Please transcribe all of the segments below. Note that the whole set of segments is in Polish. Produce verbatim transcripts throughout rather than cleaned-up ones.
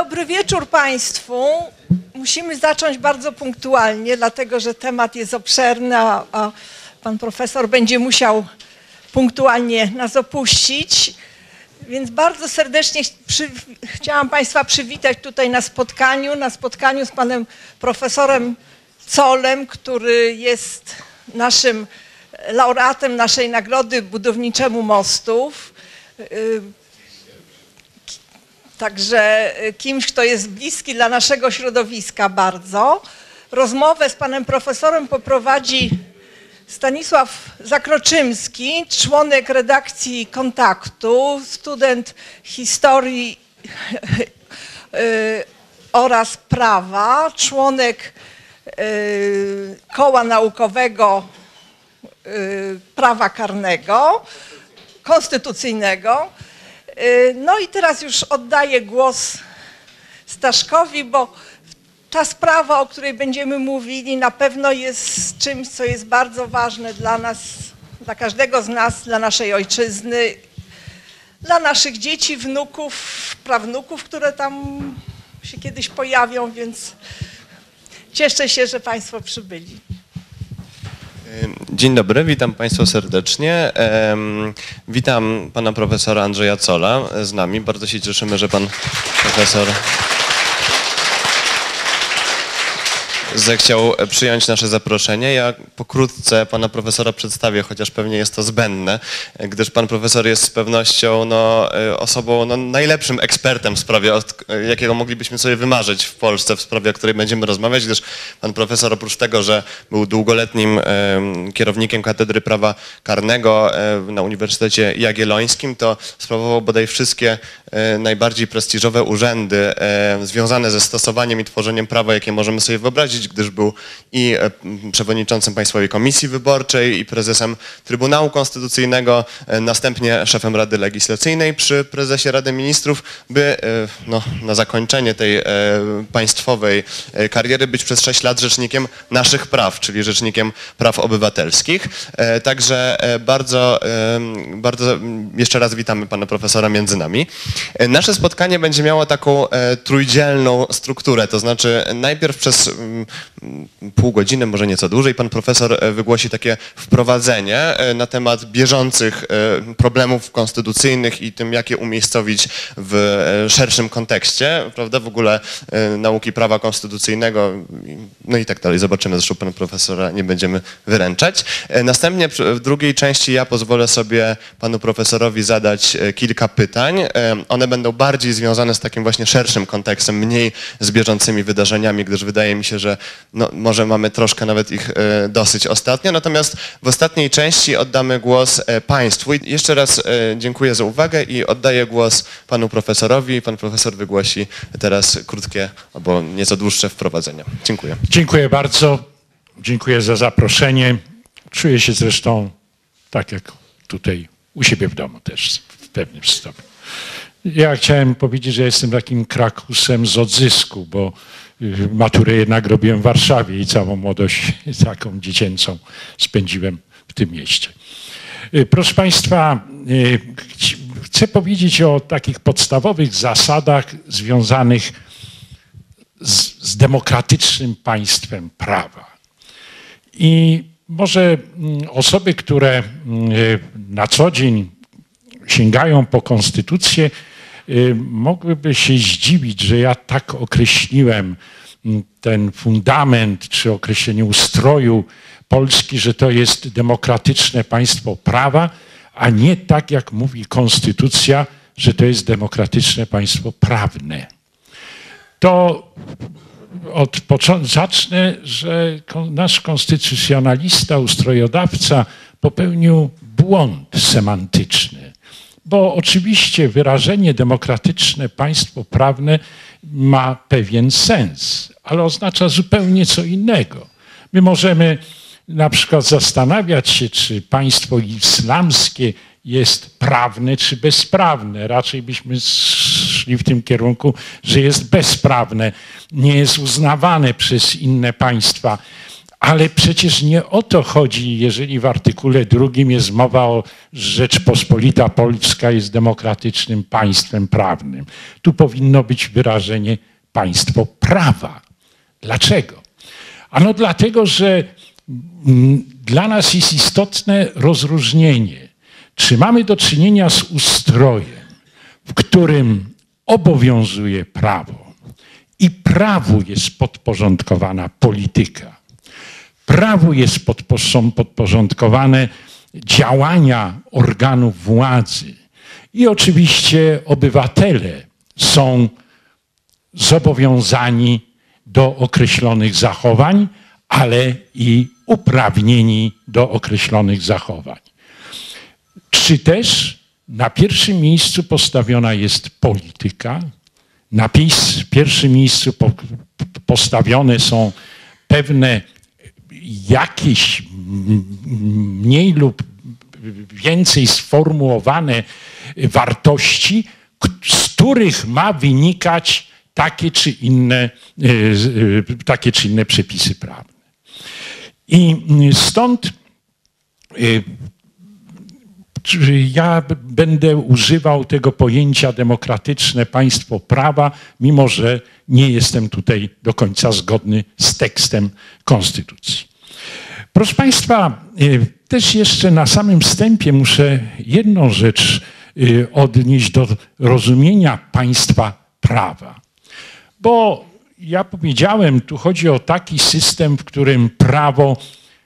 Dobry wieczór Państwu. Musimy zacząć bardzo punktualnie, dlatego że temat jest obszerny, a, a pan profesor będzie musiał punktualnie nas opuścić. Więc bardzo serdecznie przy, chciałam Państwa przywitać tutaj na spotkaniu, na spotkaniu z panem profesorem Zollem, który jest naszym laureatem naszej nagrody budowniczemu mostów. Także kimś, kto jest bliski dla naszego środowiska bardzo. Rozmowę z panem profesorem poprowadzi Stanisław Zakroczymski, członek redakcji Kontaktu, student historii oraz prawa, członek koła naukowego prawa karnego, konstytucyjnego. No i teraz już oddaję głos Staszkowi, bo ta sprawa, o której będziemy mówili, na pewno jest czymś, co jest bardzo ważne dla nas, dla każdego z nas, dla naszej ojczyzny, dla naszych dzieci, wnuków, prawnuków, które tam się kiedyś pojawią, więc cieszę się, że Państwo przybyli. Dzień dobry, witam Państwa serdecznie. Witam pana profesora Andrzeja Zolla z nami. Bardzo się cieszymy, że pan profesor zechciał przyjąć nasze zaproszenie. Ja pokrótce pana profesora przedstawię, chociaż pewnie jest to zbędne, gdyż pan profesor jest z pewnością no, osobą no, najlepszym ekspertem w sprawie, jakiego moglibyśmy sobie wymarzyć w Polsce, w sprawie, o której będziemy rozmawiać, gdyż pan profesor oprócz tego, że był długoletnim e, kierownikiem Katedry Prawa Karnego e, na Uniwersytecie Jagiellońskim, to sprawował bodaj wszystkie e, najbardziej prestiżowe urzędy e, związane ze stosowaniem i tworzeniem prawa, jakie możemy sobie wyobrazić, gdyż był i przewodniczącym Państwowej Komisji Wyborczej i prezesem Trybunału Konstytucyjnego, następnie szefem Rady Legislacyjnej przy prezesie Rady Ministrów, by no, na zakończenie tej państwowej kariery być przez sześć lat rzecznikiem naszych praw, czyli rzecznikiem praw obywatelskich. Także bardzo, bardzo jeszcze raz witamy pana profesora między nami. Nasze spotkanie będzie miało taką trójdzielną strukturę, to znaczy najpierw przez pół godziny, może nieco dłużej, pan profesor wygłosi takie wprowadzenie na temat bieżących problemów konstytucyjnych i tym, jak je umiejscowić w szerszym kontekście, prawda, w ogóle nauki prawa konstytucyjnego, no i tak dalej. Zobaczymy, zresztą pana profesora nie będziemy wyręczać. Następnie w drugiej części ja pozwolę sobie panu profesorowi zadać kilka pytań. One będą bardziej związane z takim właśnie szerszym kontekstem, mniej z bieżącymi wydarzeniami, gdyż wydaje mi się, że no, może mamy troszkę nawet ich e, dosyć ostatnio. Natomiast w ostatniej części oddamy głos e, Państwu. I jeszcze raz e, dziękuję za uwagę i oddaję głos panu profesorowi. Pan profesor wygłosi teraz krótkie albo nieco dłuższe wprowadzenie. Dziękuję. Dziękuję bardzo. Dziękuję za zaproszenie. Czuję się zresztą tak jak tutaj u siebie w domu też w pewnym stopniu. Ja chciałem powiedzieć, że jestem takim krakusem z odzysku, bo maturę jednak robiłem w Warszawie i całą młodość taką dziecięcą spędziłem w tym mieście. Proszę Państwa, chcę powiedzieć o takich podstawowych zasadach związanych z, z demokratycznym państwem prawa. I może osoby, które na co dzień sięgają po konstytucję, mogłyby się zdziwić, że ja tak określiłem ten fundament, czy określenie ustroju Polski, że to jest demokratyczne państwo prawa, a nie tak jak mówi konstytucja, że to jest demokratyczne państwo prawne. To od początku zacznę, że nasz konstytucjonalista, ustrojodawca popełnił błąd semantyczny. Bo oczywiście wyrażenie demokratyczne państwo prawne ma pewien sens, ale oznacza zupełnie co innego. My możemy na przykład zastanawiać się, czy państwo islamskie jest prawne czy bezprawne. Raczej byśmy szli w tym kierunku, że jest bezprawne, nie jest uznawane przez inne państwa. Ale przecież nie o to chodzi, jeżeli w artykule drugim jest mowa o Rzeczpospolita Polska jest demokratycznym państwem prawnym. Tu powinno być wyrażenie państwo prawa. Dlaczego? Ano dlatego, że dla nas jest istotne rozróżnienie. Czy mamy do czynienia z ustrojem, w którym obowiązuje prawo i prawu jest podporządkowana polityka. Prawu jest podpo- są podporządkowane działania organów władzy i oczywiście obywatele są zobowiązani do określonych zachowań, ale i uprawnieni do określonych zachowań. Czy też na pierwszym miejscu postawiona jest polityka, na pierwszym miejscu po, postawione są pewne jakieś mniej lub więcej sformułowane wartości, z których ma wynikać takie czy inne, takie czy inne przepisy prawne. I stąd ja będę używał tego pojęcia demokratyczne państwo prawa, mimo że nie jestem tutaj do końca zgodny z tekstem Konstytucji. Proszę Państwa, też jeszcze na samym wstępie muszę jedną rzecz odnieść do rozumienia państwa prawa. Bo ja powiedziałem, tu chodzi o taki system, w którym prawo,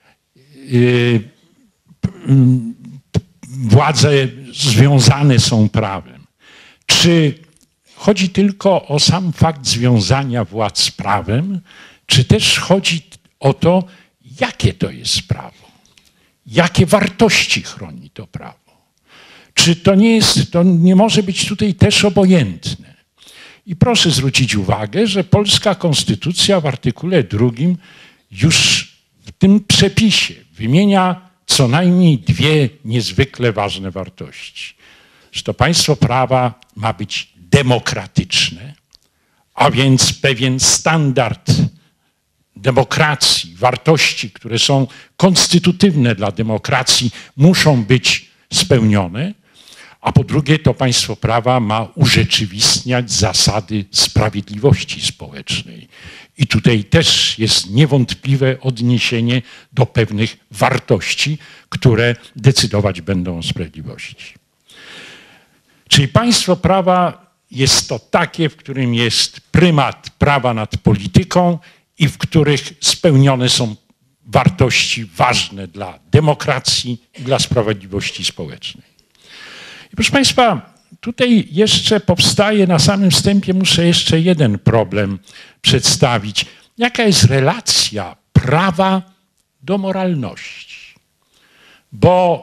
władze związane są prawem. Czy chodzi tylko o sam fakt związania władz z prawem, czy też chodzi o to, jakie to jest prawo? Jakie wartości chroni to prawo? Czy to nie jest, to nie może być tutaj też obojętne? I proszę zwrócić uwagę, że polska konstytucja w artykule drugim już w tym przepisie wymienia co najmniej dwie niezwykle ważne wartości. Że to państwo prawa ma być demokratyczne, a więc pewien standard demokracji, wartości, które są konstytutywne dla demokracji, muszą być spełnione, a po drugie to państwo prawa ma urzeczywistniać zasady sprawiedliwości społecznej. I tutaj też jest niewątpliwe odniesienie do pewnych wartości, które decydować będą o sprawiedliwości. Czyli państwo prawa jest to takie, w którym jest prymat prawa nad polityką i w których spełnione są wartości ważne dla demokracji i dla sprawiedliwości społecznej. I proszę Państwa, tutaj jeszcze powstaje na samym wstępie, muszę jeszcze jeden problem przedstawić. Jaka jest relacja prawa do moralności? Bo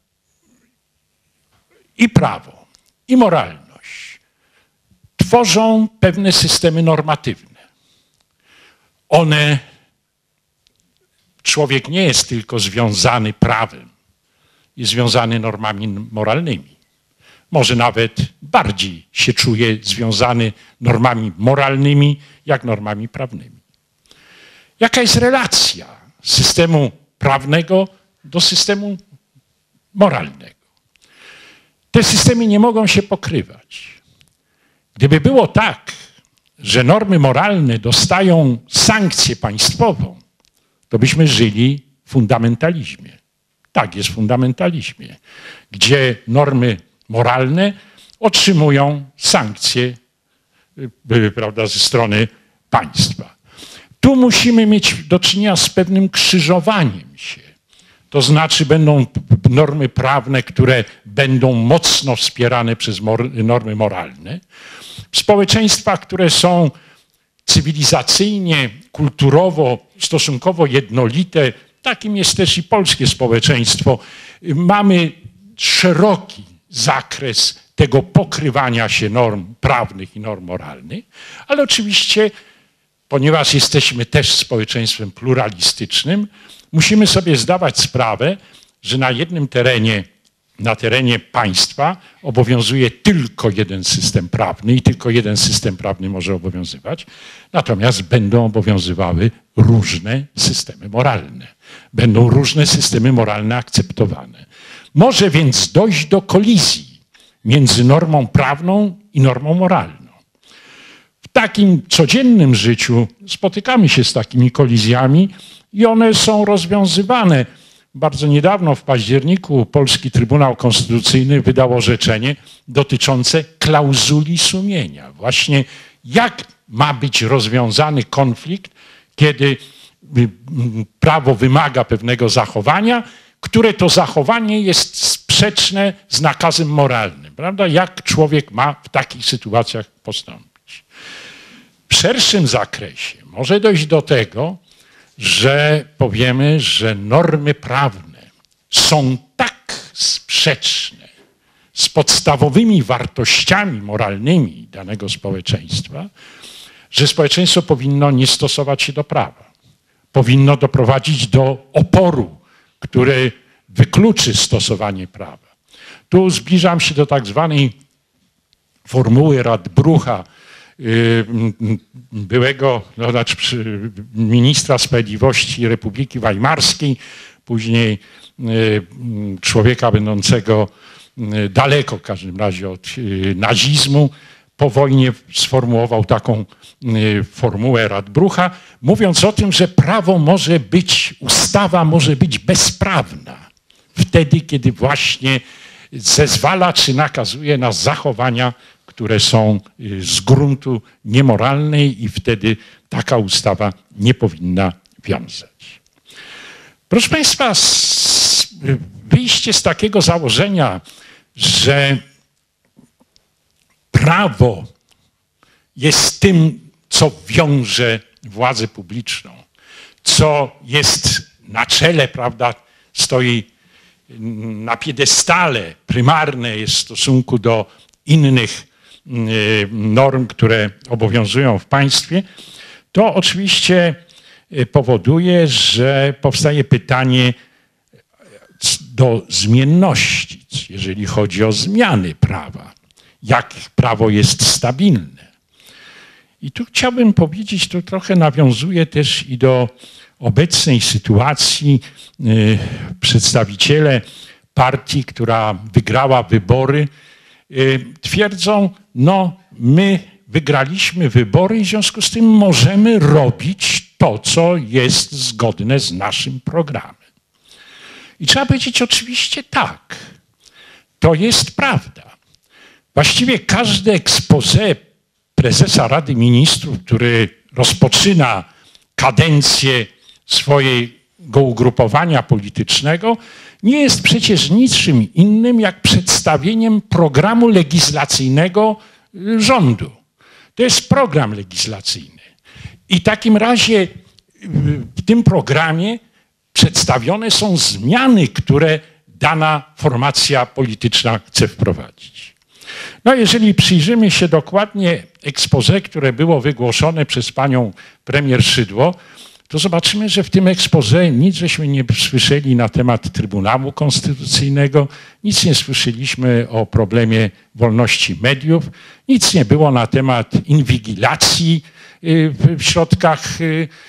i prawo, i moralność tworzą pewne systemy normatywne. One, człowiek nie jest tylko związany prawem, jest związany normami moralnymi. Może nawet bardziej się czuje związany normami moralnymi, jak normami prawnymi. Jaka jest relacja systemu prawnego do systemu moralnego? Te systemy nie mogą się pokrywać. Gdyby było tak, że normy moralne dostają sankcję państwową, to byśmy żyli w fundamentalizmie. Tak jest w fundamentalizmie, gdzie normy moralne otrzymują sankcje, prawda, ze strony państwa. Tu musimy mieć do czynienia z pewnym krzyżowaniem się. To znaczy będą normy prawne, które będą mocno wspierane przez normy moralne. W społeczeństwach, które są cywilizacyjnie, kulturowo, stosunkowo jednolite, takim jest też i polskie społeczeństwo, mamy szeroki zakres tego pokrywania się norm prawnych i norm moralnych, ale oczywiście, ponieważ jesteśmy też społeczeństwem pluralistycznym, musimy sobie zdawać sprawę, że na jednym terenie na terenie państwa obowiązuje tylko jeden system prawny i tylko jeden system prawny może obowiązywać, natomiast będą obowiązywały różne systemy moralne. Będą różne systemy moralne akceptowane. Może więc dojść do kolizji między normą prawną i normą moralną. W takim codziennym życiu spotykamy się z takimi kolizjami i one są rozwiązywane. Bardzo niedawno, w październiku, polski Trybunał Konstytucyjny wydał orzeczenie dotyczące klauzuli sumienia. Właśnie jak ma być rozwiązany konflikt, kiedy prawo wymaga pewnego zachowania, które to zachowanie jest sprzeczne z nakazem moralnym. Prawda? Jak człowiek ma w takich sytuacjach postąpić? W szerszym zakresie może dojść do tego, że powiemy, że normy prawne są tak sprzeczne z podstawowymi wartościami moralnymi danego społeczeństwa, że społeczeństwo powinno nie stosować się do prawa. Powinno doprowadzić do oporu, który wykluczy stosowanie prawa. Tu zbliżam się do tak zwanej formuły Radbrucha, byłego no, znaczy ministra sprawiedliwości Republiki Weimarskiej, później człowieka będącego daleko w każdym razie od nazizmu. Po wojnie sformułował taką formułę Radbrucha, mówiąc o tym, że prawo może być, ustawa może być bezprawna wtedy, kiedy właśnie zezwala czy nakazuje na zachowania, które są z gruntu niemoralne i wtedy taka ustawa nie powinna wiązać. Proszę Państwa, wyjście z takiego założenia, że prawo jest tym, co wiąże władzę publiczną, co jest na czele, prawda, stoi na piedestale, prymarne jest w stosunku do innych norm, które obowiązują w państwie, to oczywiście powoduje, że powstaje pytanie do zmienności, jeżeli chodzi o zmiany prawa. Jak prawo jest stabilne. I tu chciałbym powiedzieć, to trochę nawiązuje też i do obecnej sytuacji. Przedstawiciele partii, która wygrała wybory, twierdzą, no my wygraliśmy wybory i w związku z tym możemy robić to, co jest zgodne z naszym programem. I trzeba powiedzieć oczywiście tak, to jest prawda. Właściwie każde exposé prezesa Rady Ministrów, który rozpoczyna kadencję swojego ugrupowania politycznego, nie jest przecież niczym innym jak przedstawieniem programu legislacyjnego rządu. To jest program legislacyjny. I w takim razie w tym programie przedstawione są zmiany, które dana formacja polityczna chce wprowadzić. No jeżeli przyjrzymy się dokładnie exposé, które było wygłoszone przez panią premier Szydło, to zobaczymy, że w tym exposé nic żeśmy nie słyszeli na temat Trybunału Konstytucyjnego, nic nie słyszeliśmy o problemie wolności mediów, nic nie było na temat inwigilacji w środkach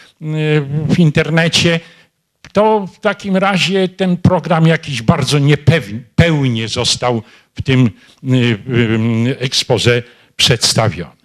w internecie. To w takim razie ten program jakiś bardzo niepełnie został w tym exposé przedstawiony.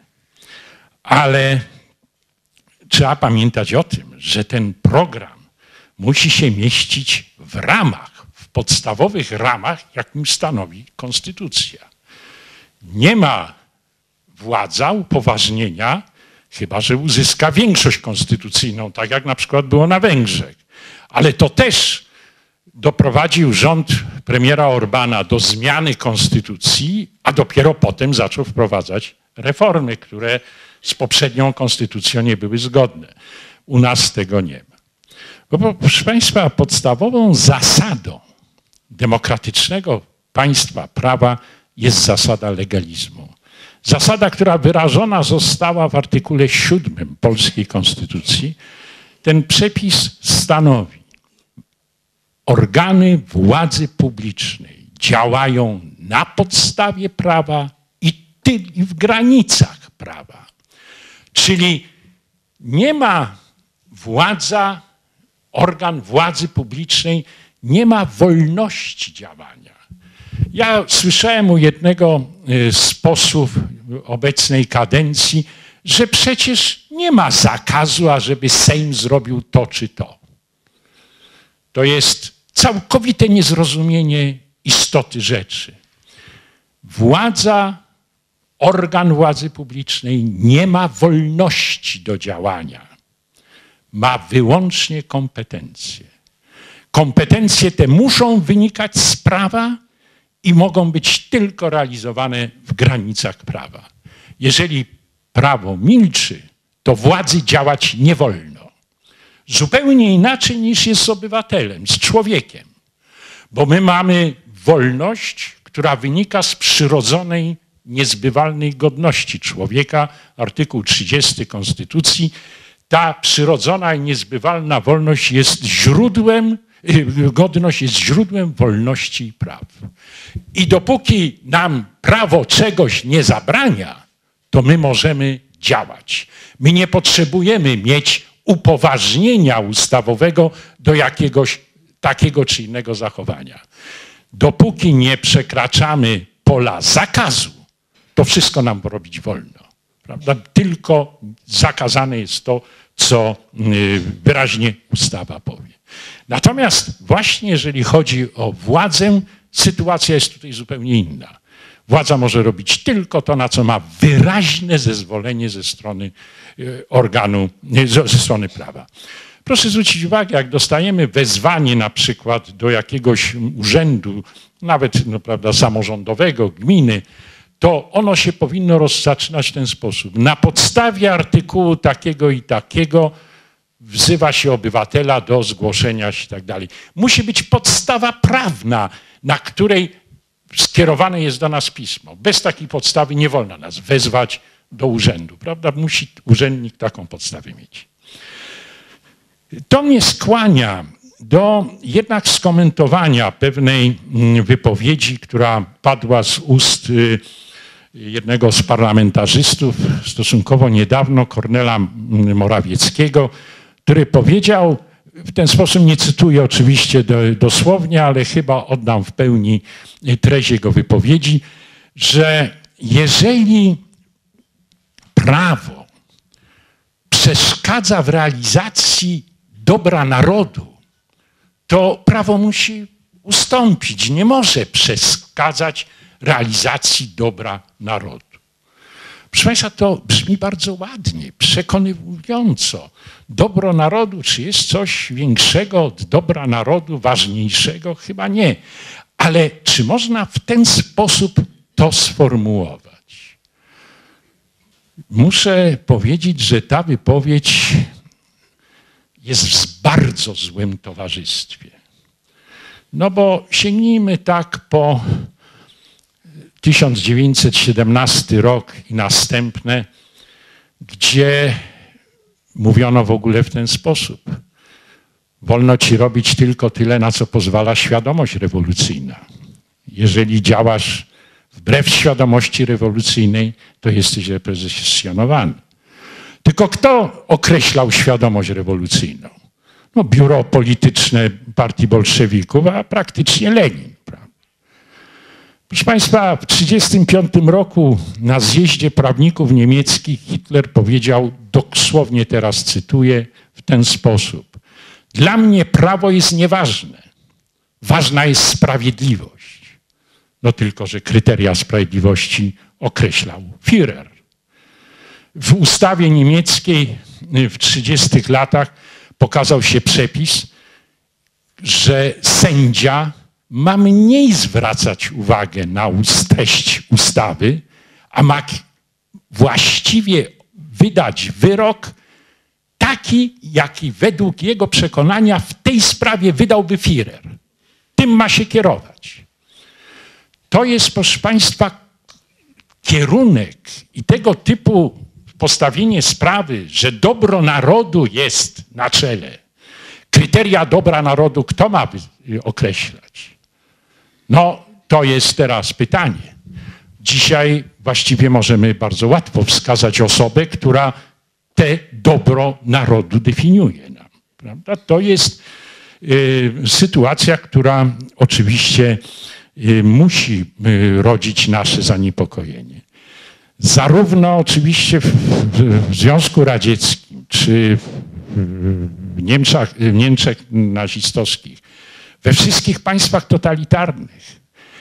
Ale trzeba pamiętać o tym, że ten program musi się mieścić w ramach, w podstawowych ramach, jakim stanowi konstytucja. Nie ma władza upoważnienia, chyba że uzyska większość konstytucyjną, tak jak na przykład było na Węgrzech. Ale to też doprowadził rząd premiera Orbana do zmiany konstytucji, a dopiero potem zaczął wprowadzać reformy, które z poprzednią konstytucją nie były zgodne. U nas tego nie ma. Bo, proszę Państwa, podstawową zasadą demokratycznego państwa prawa jest zasada legalizmu. Zasada, która wyrażona została w artykule siódmym polskiej konstytucji. Ten przepis stanowi: organy władzy publicznej działają na podstawie prawa i, ty, i w granicach prawa. Czyli nie ma władza, organ władzy publicznej, nie ma wolności działania. Ja słyszałem u jednego z posłów obecnej kadencji, że przecież nie ma zakazu, ażeby Sejm zrobił to czy to. To jest całkowite niezrozumienie istoty rzeczy. Władza, organ władzy publicznej nie ma wolności do działania. Ma wyłącznie kompetencje. Kompetencje te muszą wynikać z prawa i mogą być tylko realizowane w granicach prawa. Jeżeli prawo milczy, to władzy działać nie wolno. Zupełnie inaczej niż jest z obywatelem, z człowiekiem. Bo my mamy wolność, która wynika z przyrodzonej, niezbywalnej godności człowieka, artykuł trzydziesty Konstytucji. Ta przyrodzona i niezbywalna wolność jest źródłem, godność jest źródłem wolności i praw. I dopóki nam prawo czegoś nie zabrania, to my możemy działać. My nie potrzebujemy mieć upoważnienia ustawowego do jakiegoś takiego czy innego zachowania. Dopóki nie przekraczamy pola zakazu, to wszystko nam robić wolno. Prawda? Tylko zakazane jest to, co wyraźnie ustawa powie. Natomiast właśnie jeżeli chodzi o władzę, sytuacja jest tutaj zupełnie inna. Władza może robić tylko to, na co ma wyraźne zezwolenie ze strony organu, ze strony prawa. Proszę zwrócić uwagę, jak dostajemy wezwanie na przykład do jakiegoś urzędu, nawet no, prawda, samorządowego, gminy, to ono się powinno rozzaczynać w ten sposób. Na podstawie artykułu takiego i takiego wzywa się obywatela do zgłoszenia się i tak dalej. Musi być podstawa prawna, na której skierowane jest do nas pismo. Bez takiej podstawy nie wolno nas wezwać do urzędu, prawda? Musi urzędnik taką podstawę mieć. To mnie skłania do jednak skomentowania pewnej wypowiedzi, która padła z ust jednego z parlamentarzystów stosunkowo niedawno, Kornela Morawieckiego, który powiedział, w ten sposób nie cytuję oczywiście dosłownie, ale chyba oddam w pełni treść jego wypowiedzi, że jeżeli prawo przeszkadza w realizacji dobra narodu, to prawo musi ustąpić, nie może przeszkadzać realizacji dobra narodu. Proszę Państwa, to brzmi bardzo ładnie, przekonywująco. Dobro narodu, czy jest coś większego od dobra narodu, ważniejszego? Chyba nie. Ale czy można w ten sposób to sformułować? Muszę powiedzieć, że ta wypowiedź jest w bardzo złym towarzystwie. No bo sięgnijmy tak po tysiąc dziewięćset siedemnasty rok i następne, gdzie mówiono w ogóle w ten sposób. Wolno ci robić tylko tyle, na co pozwala świadomość rewolucyjna. Jeżeli działasz wbrew świadomości rewolucyjnej, to jesteś represjonowany. Tylko kto określał świadomość rewolucyjną? No, biuro polityczne partii bolszewików, a praktycznie Lenin. Prawda? Proszę Państwa, w tysiąc dziewięćset trzydziestym piątym roku na zjeździe prawników niemieckich Hitler powiedział, dosłownie teraz cytuję, w ten sposób. Dla mnie prawo jest nieważne. Ważna jest sprawiedliwość. No tylko, że kryteria sprawiedliwości określał Führer. W ustawie niemieckiej w trzydziestych latach pokazał się przepis, że sędzia ma mniej zwracać uwagę na treść ustawy, a ma właściwie wydać wyrok taki, jaki według jego przekonania w tej sprawie wydałby Führer. Tym ma się kierować. To jest, proszę Państwa, kierunek i tego typu postawienie sprawy, że dobro narodu jest na czele. Kryteria dobra narodu kto ma określać? No, to jest teraz pytanie. Dzisiaj właściwie możemy bardzo łatwo wskazać osobę, która te dobro narodu definiuje nam. Prawda? To jest y, sytuacja, która oczywiście y, musi y, rodzić nasze zaniepokojenie. Zarówno oczywiście w, w, w Związku Radzieckim, czy w, w, Niemczech, w Niemczech nazistowskich, we wszystkich państwach totalitarnych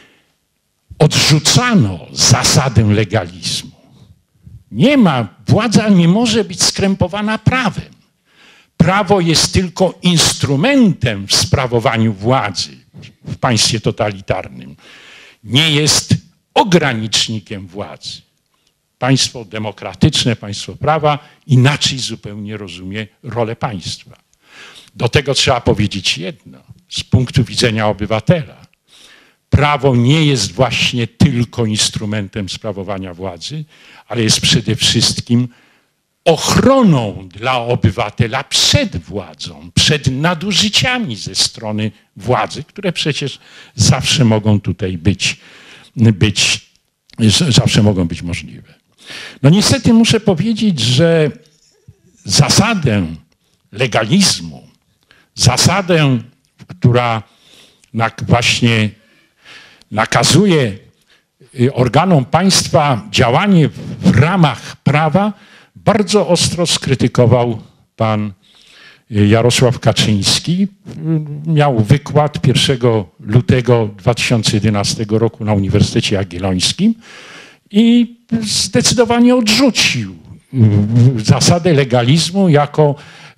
odrzucano zasadę legalizmu. Nie ma, władza nie może być skrępowana prawem. Prawo jest tylko instrumentem w sprawowaniu władzy w państwie totalitarnym. Nie jest ogranicznikiem władzy. Państwo demokratyczne, państwo prawa inaczej zupełnie rozumie rolę państwa. Do tego trzeba powiedzieć jedno, z punktu widzenia obywatela. Prawo nie jest właśnie tylko instrumentem sprawowania władzy, ale jest przede wszystkim ochroną dla obywatela przed władzą, przed nadużyciami ze strony władzy, które przecież zawsze mogą tutaj być, być zawsze mogą być możliwe. No niestety muszę powiedzieć, że zasadę legalizmu, zasadę, która właśnie nakazuje organom państwa działanie w ramach prawa, bardzo ostro skrytykował pan Jarosław Kaczyński. Miał wykład pierwszego lutego dwa tysiące jedenastego roku na Uniwersytecie Jagiellońskim i zdecydowanie odrzucił zasadę legalizmu jako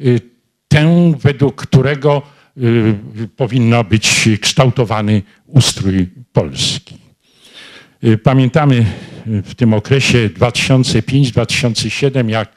tę, według którego powinno być kształtowany ustrój Polski. Pamiętamy w tym okresie dwa tysiące piąty do dwa tysiące siódmego, jak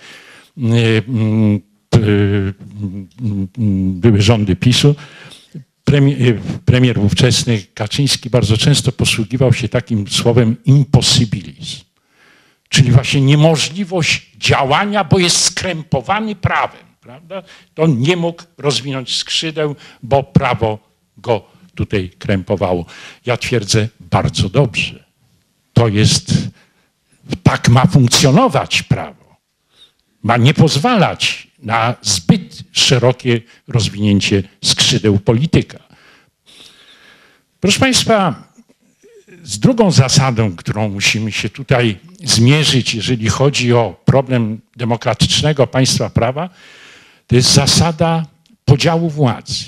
były rządy PiSu, premier, premier ówczesny Kaczyński bardzo często posługiwał się takim słowem impossibilis, czyli właśnie niemożliwość działania, bo jest skrępowany prawem. Prawda? To nie mógł rozwinąć skrzydeł, bo prawo go tutaj krępowało. Ja twierdzę, bardzo dobrze. To jest, tak ma funkcjonować prawo. Ma nie pozwalać na zbyt szerokie rozwinięcie skrzydeł polityka. Proszę Państwa, z drugą zasadą, którą musimy się tutaj zmierzyć, jeżeli chodzi o problem demokratycznego państwa prawa, to jest zasada podziału władzy.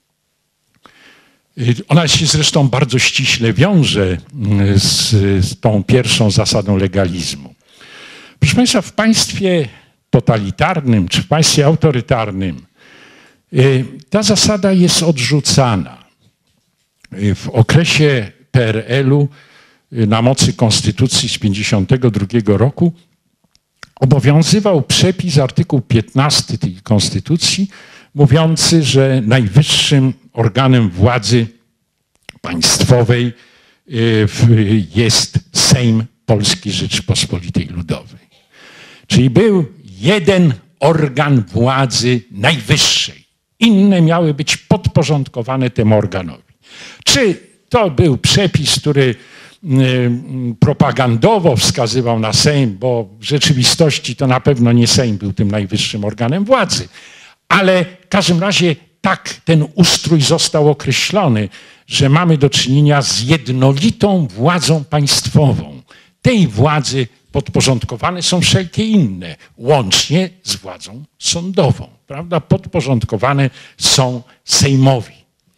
Ona się zresztą bardzo ściśle wiąże z, z tą pierwszą zasadą legalizmu. Proszę Państwa, w państwie totalitarnym czy w państwie autorytarnym ta zasada jest odrzucana. W okresie P R L-u na mocy Konstytucji z tysiąc dziewięćset pięćdziesiątego drugiego roku obowiązywał przepis, artykuł piętnasty tej Konstytucji, mówiący, że najwyższym organem władzy państwowej jest Sejm Polskiej Rzeczypospolitej Ludowej. Czyli był jeden organ władzy najwyższej. Inne miały być podporządkowane temu organowi. Czy to był przepis, który propagandowo wskazywał na Sejm, bo w rzeczywistości to na pewno nie Sejm był tym najwyższym organem władzy, ale w każdym razie tak ten ustrój został określony, że mamy do czynienia z jednolitą władzą państwową. Tej władzy podporządkowane są wszelkie inne, łącznie z władzą sądową, prawda? Podporządkowane są Sejmowi.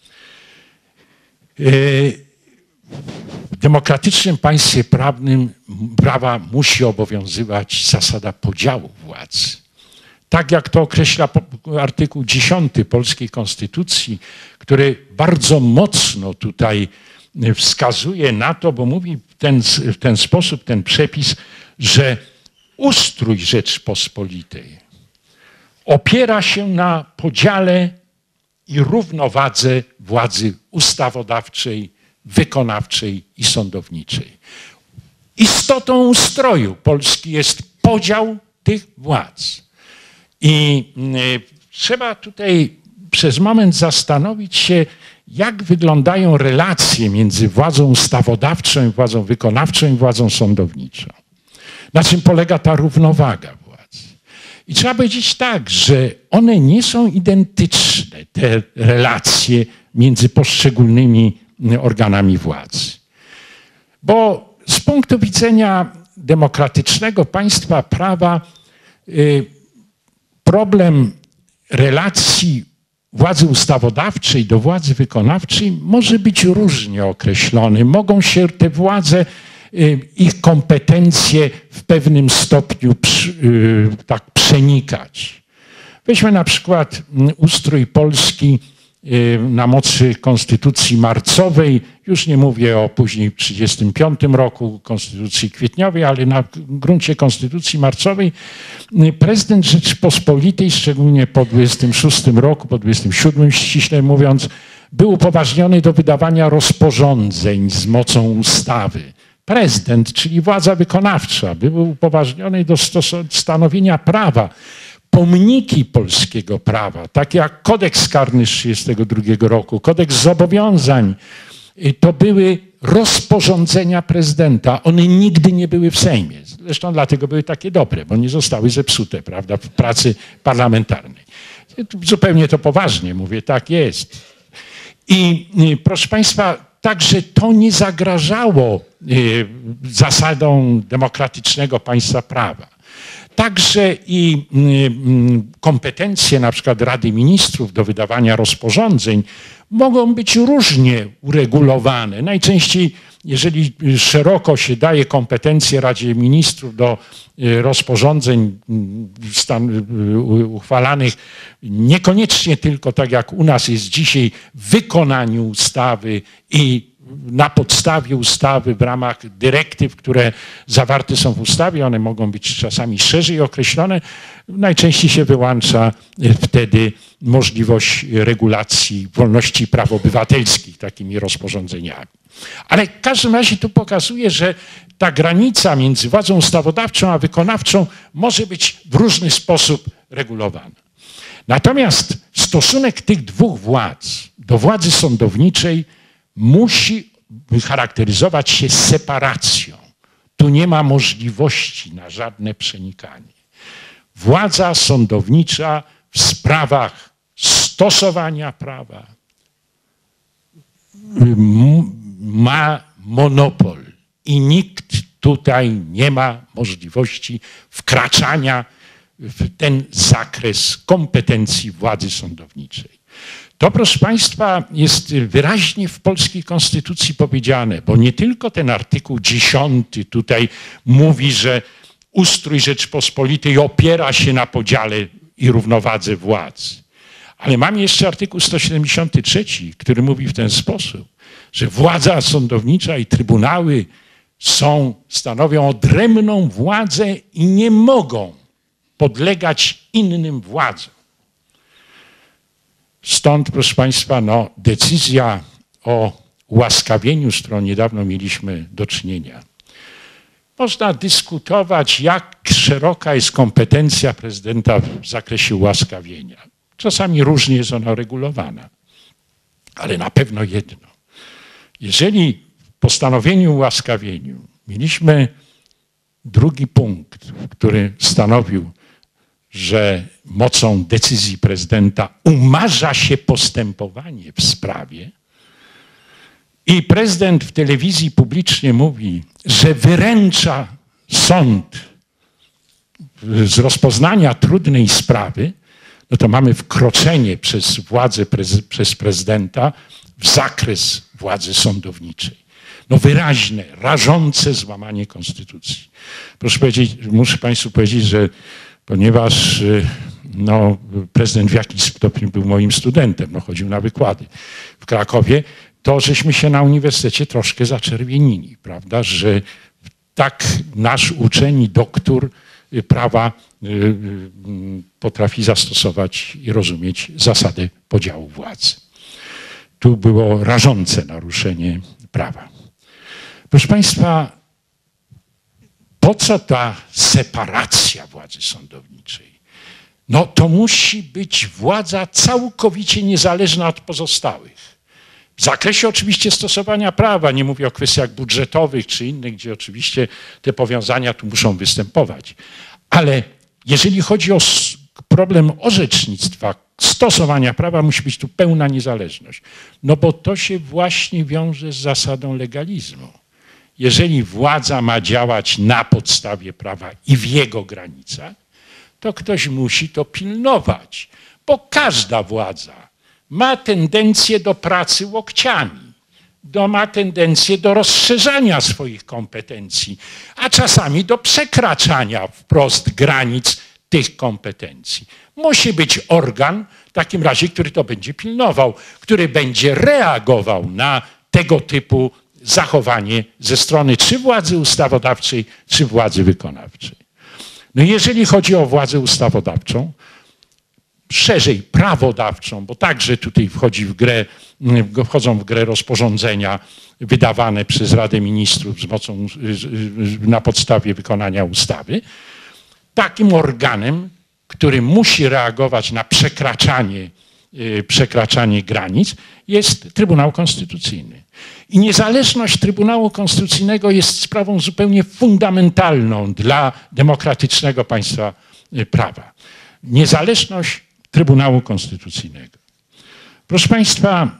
W demokratycznym państwie prawnym prawa musi obowiązywać zasada podziału władzy. Tak jak to określa artykuł dziesiąty polskiej Konstytucji, który bardzo mocno tutaj wskazuje na to, bo mówi w ten, w ten sposób, ten przepis, że ustrój Rzeczypospolitej opiera się na podziale i równowadze władzy ustawodawczej, wykonawczej i sądowniczej. Istotą ustroju Polski jest podział tych władz. I y, trzeba tutaj przez moment zastanowić się, jak wyglądają relacje między władzą ustawodawczą, władzą wykonawczą i władzą sądowniczą. Na czym polega ta równowaga władz. I trzeba powiedzieć tak, że one nie są identyczne, te relacje między poszczególnymi organami władzy. Bo z punktu widzenia demokratycznego państwa prawa problem relacji władzy ustawodawczej do władzy wykonawczej może być różnie określony. Mogą się te władze, ich kompetencje w pewnym stopniu tak przenikać. Weźmy na przykład ustrój Polski na mocy Konstytucji Marcowej, już nie mówię o później w tysiąc dziewięćset trzydziestym piątym roku, Konstytucji Kwietniowej, ale na gruncie Konstytucji Marcowej prezydent Rzeczypospolitej, szczególnie po dwudziestym szóstym roku, po dwudziestym siódmym ściśle mówiąc, był upoważniony do wydawania rozporządzeń z mocą ustawy. Prezydent, czyli władza wykonawcza, był upoważniony do stanowienia prawa. Pomniki polskiego prawa, takie jak kodeks karny z tysiąc dziewięćset trzydziestego drugiego roku, kodeks zobowiązań, to były rozporządzenia prezydenta. One nigdy nie były w Sejmie. Zresztą dlatego były takie dobre, bo nie zostały zepsute, prawda, w pracy parlamentarnej. Zupełnie to poważnie mówię, tak jest. I proszę Państwa, także to nie zagrażało zasadom demokratycznego państwa prawa. Także i kompetencje na przykład Rady Ministrów do wydawania rozporządzeń mogą być różnie uregulowane. Najczęściej, jeżeli szeroko się daje kompetencje Radzie Ministrów do rozporządzeń uchwalanych, niekoniecznie tylko tak jak u nas jest dzisiaj w wykonaniu ustawy i na podstawie ustawy, w ramach dyrektyw, które zawarte są w ustawie, one mogą być czasami szerzej określone, najczęściej się wyłącza wtedy możliwość regulacji wolności i praw obywatelskich takimi rozporządzeniami. Ale w każdym razie tu pokazuje, że ta granica między władzą ustawodawczą a wykonawczą może być w różny sposób regulowana. Natomiast stosunek tych dwóch władz do władzy sądowniczej musi charakteryzować się separacją. Tu nie ma możliwości na żadne przenikanie. Władza sądownicza w sprawach stosowania prawa ma monopol i nikt tutaj nie ma możliwości wkraczania w ten zakres kompetencji władzy sądowniczej. To, proszę Państwa, jest wyraźnie w polskiej konstytucji powiedziane, bo nie tylko ten artykuł dziesiąty tutaj mówi, że ustrój Rzeczypospolitej opiera się na podziale i równowadze władz. Ale mamy jeszcze artykuł sto siedemdziesiąty trzeci, który mówi w ten sposób, że władza sądownicza i trybunały są, stanowią odrębną władzę i nie mogą podlegać innym władzom. Stąd, proszę Państwa, no, decyzja o ułaskawieniu, z którą niedawno mieliśmy do czynienia. Można dyskutować, jak szeroka jest kompetencja prezydenta w zakresie ułaskawienia. Czasami różnie jest ona regulowana, ale na pewno jedno. Jeżeli w postanowieniu o ułaskawieniu mieliśmy drugi punkt, który stanowił, że mocą decyzji prezydenta umarza się postępowanie w sprawie i prezydent w telewizji publicznie mówi, że wyręcza sąd z rozpoznania trudnej sprawy, no to mamy wkroczenie przez władzę, przez prezydenta w zakres władzy sądowniczej. No wyraźne, rażące złamanie konstytucji. Proszę powiedzieć, muszę Państwu powiedzieć, że ponieważ no, prezydent w jakimś stopniu był moim studentem, no, chodził na wykłady w Krakowie, to żeśmy się na uniwersytecie troszkę zaczerwienili, prawda, że tak nasz uczeń i doktor prawa potrafi zastosować i rozumieć zasadę podziału władzy. Tu było rażące naruszenie prawa. Proszę Państwa, po co ta separacja władzy sądowniczej? No to musi być władza całkowicie niezależna od pozostałych. W zakresie oczywiście stosowania prawa, nie mówię o kwestiach budżetowych czy innych, gdzie oczywiście te powiązania tu muszą występować. Ale jeżeli chodzi o problem orzecznictwa, stosowania prawa, musi być tu pełna niezależność. No bo to się właśnie wiąże z zasadą legalizmu. Jeżeli władza ma działać na podstawie prawa i w jego granicach, to ktoś musi to pilnować, bo każda władza ma tendencję do pracy łokciami, do, ma tendencję do rozszerzania swoich kompetencji, a czasami do przekraczania wprost granic tych kompetencji. Musi być organ, w takim razie, który to będzie pilnował, który będzie reagował na tego typu zachowanie ze strony czy władzy ustawodawczej, czy władzy wykonawczej. No jeżeli chodzi o władzę ustawodawczą, szerzej prawodawczą, bo także tutaj wchodzi w grę, wchodzą w grę rozporządzenia wydawane przez Radę Ministrów z mocą, na podstawie wykonania ustawy, takim organem, który musi reagować na przekraczanie, przekraczanie granic, jest Trybunał Konstytucyjny. I niezależność Trybunału Konstytucyjnego jest sprawą zupełnie fundamentalną dla demokratycznego państwa prawa. Niezależność Trybunału Konstytucyjnego. Proszę Państwa,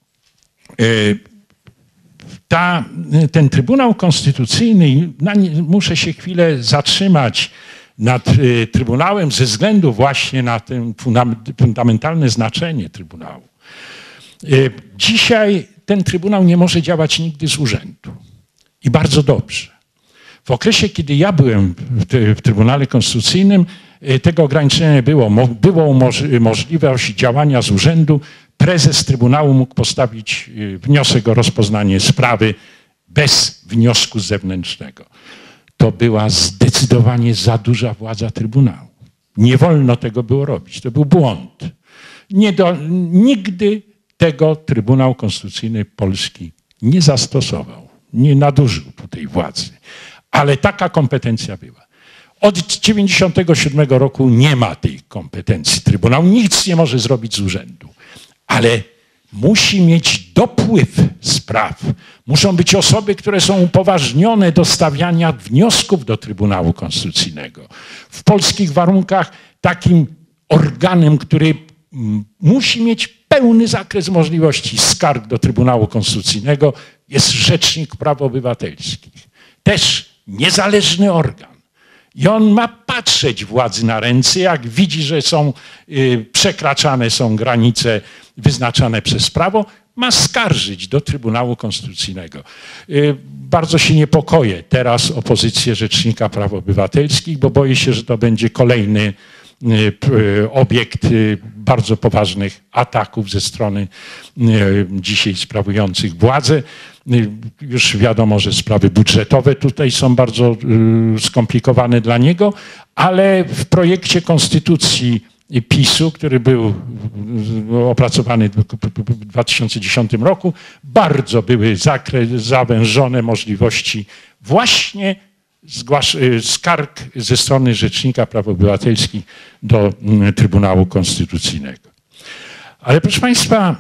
ta, ten Trybunał Konstytucyjny, na nie, muszę się chwilę zatrzymać nad Trybunałem ze względu właśnie na to fundamentalne znaczenie Trybunału. Dzisiaj ten Trybunał nie może działać nigdy z urzędu. I bardzo dobrze. W okresie, kiedy ja byłem w Trybunale Konstytucyjnym, tego ograniczenia nie było. Było możliwość działania z urzędu. Prezes Trybunału mógł postawić wniosek o rozpoznanie sprawy bez wniosku zewnętrznego. To była zdecydowanie za duża władza Trybunału. Nie wolno tego było robić. To był błąd. Nie do, nigdy tego Trybunał Konstytucyjny Polski nie zastosował. Nie nadużył tutaj władzy. Ale taka kompetencja była. Od tysiąc dziewięćset dziewięćdziesiątego siódmego roku nie ma tej kompetencji. Trybunał nic nie może zrobić z urzędu. Ale musi mieć dopływ spraw. Muszą być osoby, które są upoważnione do stawiania wniosków do Trybunału Konstytucyjnego. W polskich warunkach takim organem, który musi mieć pełny zakres możliwości skarg do Trybunału Konstytucyjnego, jest Rzecznik Praw Obywatelskich. Też niezależny organ. I on ma patrzeć władzy na ręce, jak widzi, że są y, przekraczane są granice wyznaczane przez prawo, ma skarżyć do Trybunału Konstytucyjnego. Y, bardzo się niepokoję teraz o pozycję Rzecznika Praw Obywatelskich, bo boję się, że to będzie kolejny y, y, obiekt y, bardzo poważnych ataków ze strony y, dzisiaj sprawujących władzę. Już wiadomo, że sprawy budżetowe tutaj są bardzo skomplikowane dla niego, ale w projekcie konstytucji PiSu, który był opracowany w dwa tysiące dziesiątym roku, bardzo były zakres, zawężone możliwości właśnie skarg ze strony Rzecznika Praw Obywatelskich do Trybunału Konstytucyjnego. Ale proszę Państwa,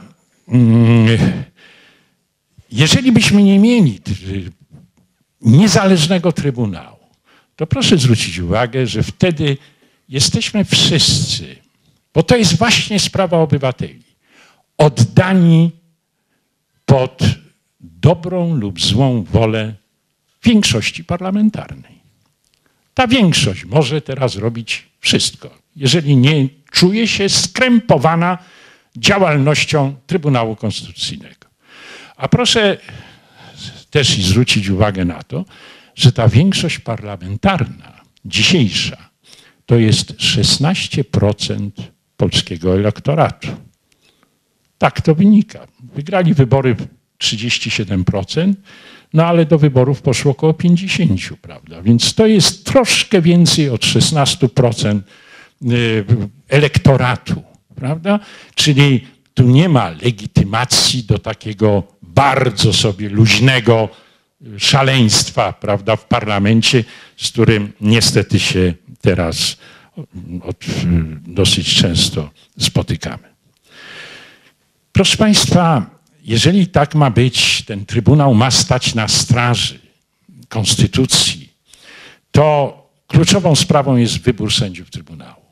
jeżeli byśmy nie mieli niezależnego Trybunału, to proszę zwrócić uwagę, że wtedy jesteśmy wszyscy, bo to jest właśnie sprawa obywateli, oddani pod dobrą lub złą wolę większości parlamentarnej. Ta większość może teraz robić wszystko, jeżeli nie czuje się skrępowana działalnością Trybunału Konstytucyjnego. A proszę też zwrócić uwagę na to, że ta większość parlamentarna, dzisiejsza, to jest szesnaście procent polskiego elektoratu. Tak to wynika. Wygrali wybory trzydzieści siedem procent, no ale do wyborów poszło około pięćdziesiąt procent, prawda? Więc to jest troszkę więcej od szesnastu procent elektoratu, prawda? Czyli tu nie ma legitymacji do takiego bardzo sobie luźnego szaleństwa, prawda, w parlamencie, z którym niestety się teraz od, dosyć często spotykamy. Proszę Państwa, jeżeli tak ma być, ten Trybunał ma stać na straży konstytucji, to kluczową sprawą jest wybór sędziów Trybunału.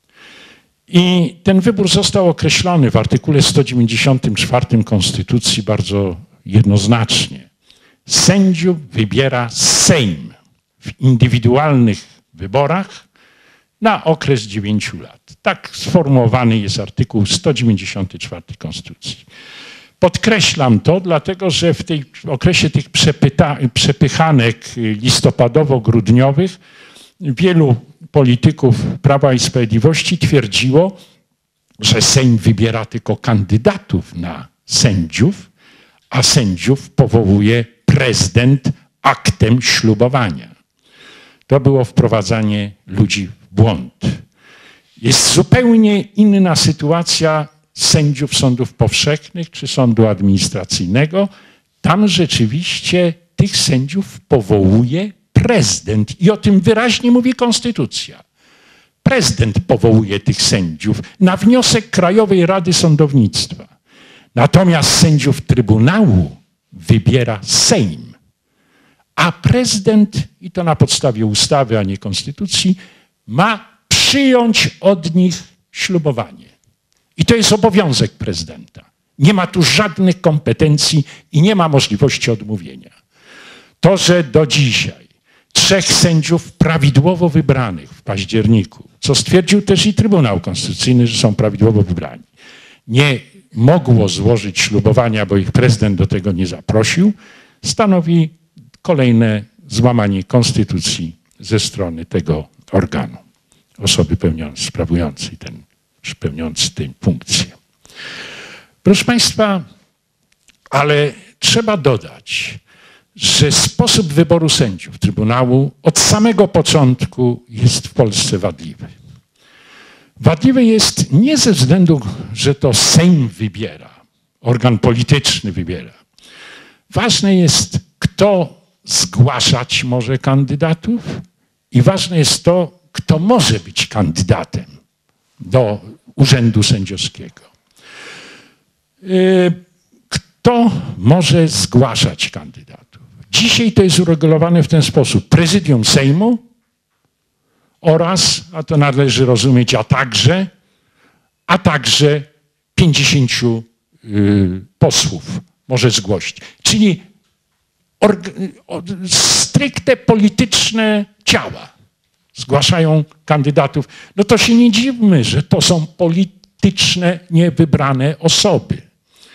I ten wybór został określony w artykule sto dziewięćdziesiątym czwartym Konstytucji bardzo jednoznacznie. Sędziów wybiera Sejm w indywidualnych wyborach na okres dziewięciu lat. Tak sformułowany jest artykuł sto dziewięćdziesiąty czwarty Konstytucji. Podkreślam to, dlatego że w, tej, w okresie tych przepyta, przepychanek listopadowo-grudniowych wielu polityków Prawa i Sprawiedliwości twierdziło, że Sejm wybiera tylko kandydatów na sędziów, a sędziów powołuje prezydent aktem ślubowania. To było wprowadzanie ludzi w błąd. Jest zupełnie inna sytuacja sędziów sądów powszechnych czy sądu administracyjnego. Tam rzeczywiście tych sędziów powołuje prezydent i o tym wyraźnie mówi Konstytucja. Prezydent powołuje tych sędziów na wniosek Krajowej Rady Sądownictwa. Natomiast sędziów Trybunału wybiera Sejm, a prezydent, i to na podstawie ustawy, a nie konstytucji, ma przyjąć od nich ślubowanie. I to jest obowiązek prezydenta. Nie ma tu żadnych kompetencji i nie ma możliwości odmówienia. To, że do dzisiaj trzech sędziów prawidłowo wybranych w październiku, co stwierdził też i Trybunał Konstytucyjny, że są prawidłowo wybrani, nie mogło złożyć ślubowania, bo ich prezydent do tego nie zaprosił, stanowi kolejne złamanie konstytucji ze strony tego organu, osoby pełniącej, sprawującej ten, pełniącej tę funkcję. Proszę Państwa, ale trzeba dodać, że sposób wyboru sędziów Trybunału od samego początku jest w Polsce wadliwy. Wadliwy jest nie ze względu, że to Sejm wybiera, organ polityczny wybiera. Ważne jest, kto zgłaszać może kandydatów i ważne jest to, kto może być kandydatem do urzędu sędziowskiego. Kto może zgłaszać kandydatów? Dzisiaj to jest uregulowane w ten sposób. Prezydium Sejmu oraz, a to należy rozumieć, a także, a także pięćdziesięciu y, posłów może zgłosić. Czyli stricte polityczne ciała zgłaszają kandydatów. No to się nie dziwmy, że to są polityczne, niewybrane osoby.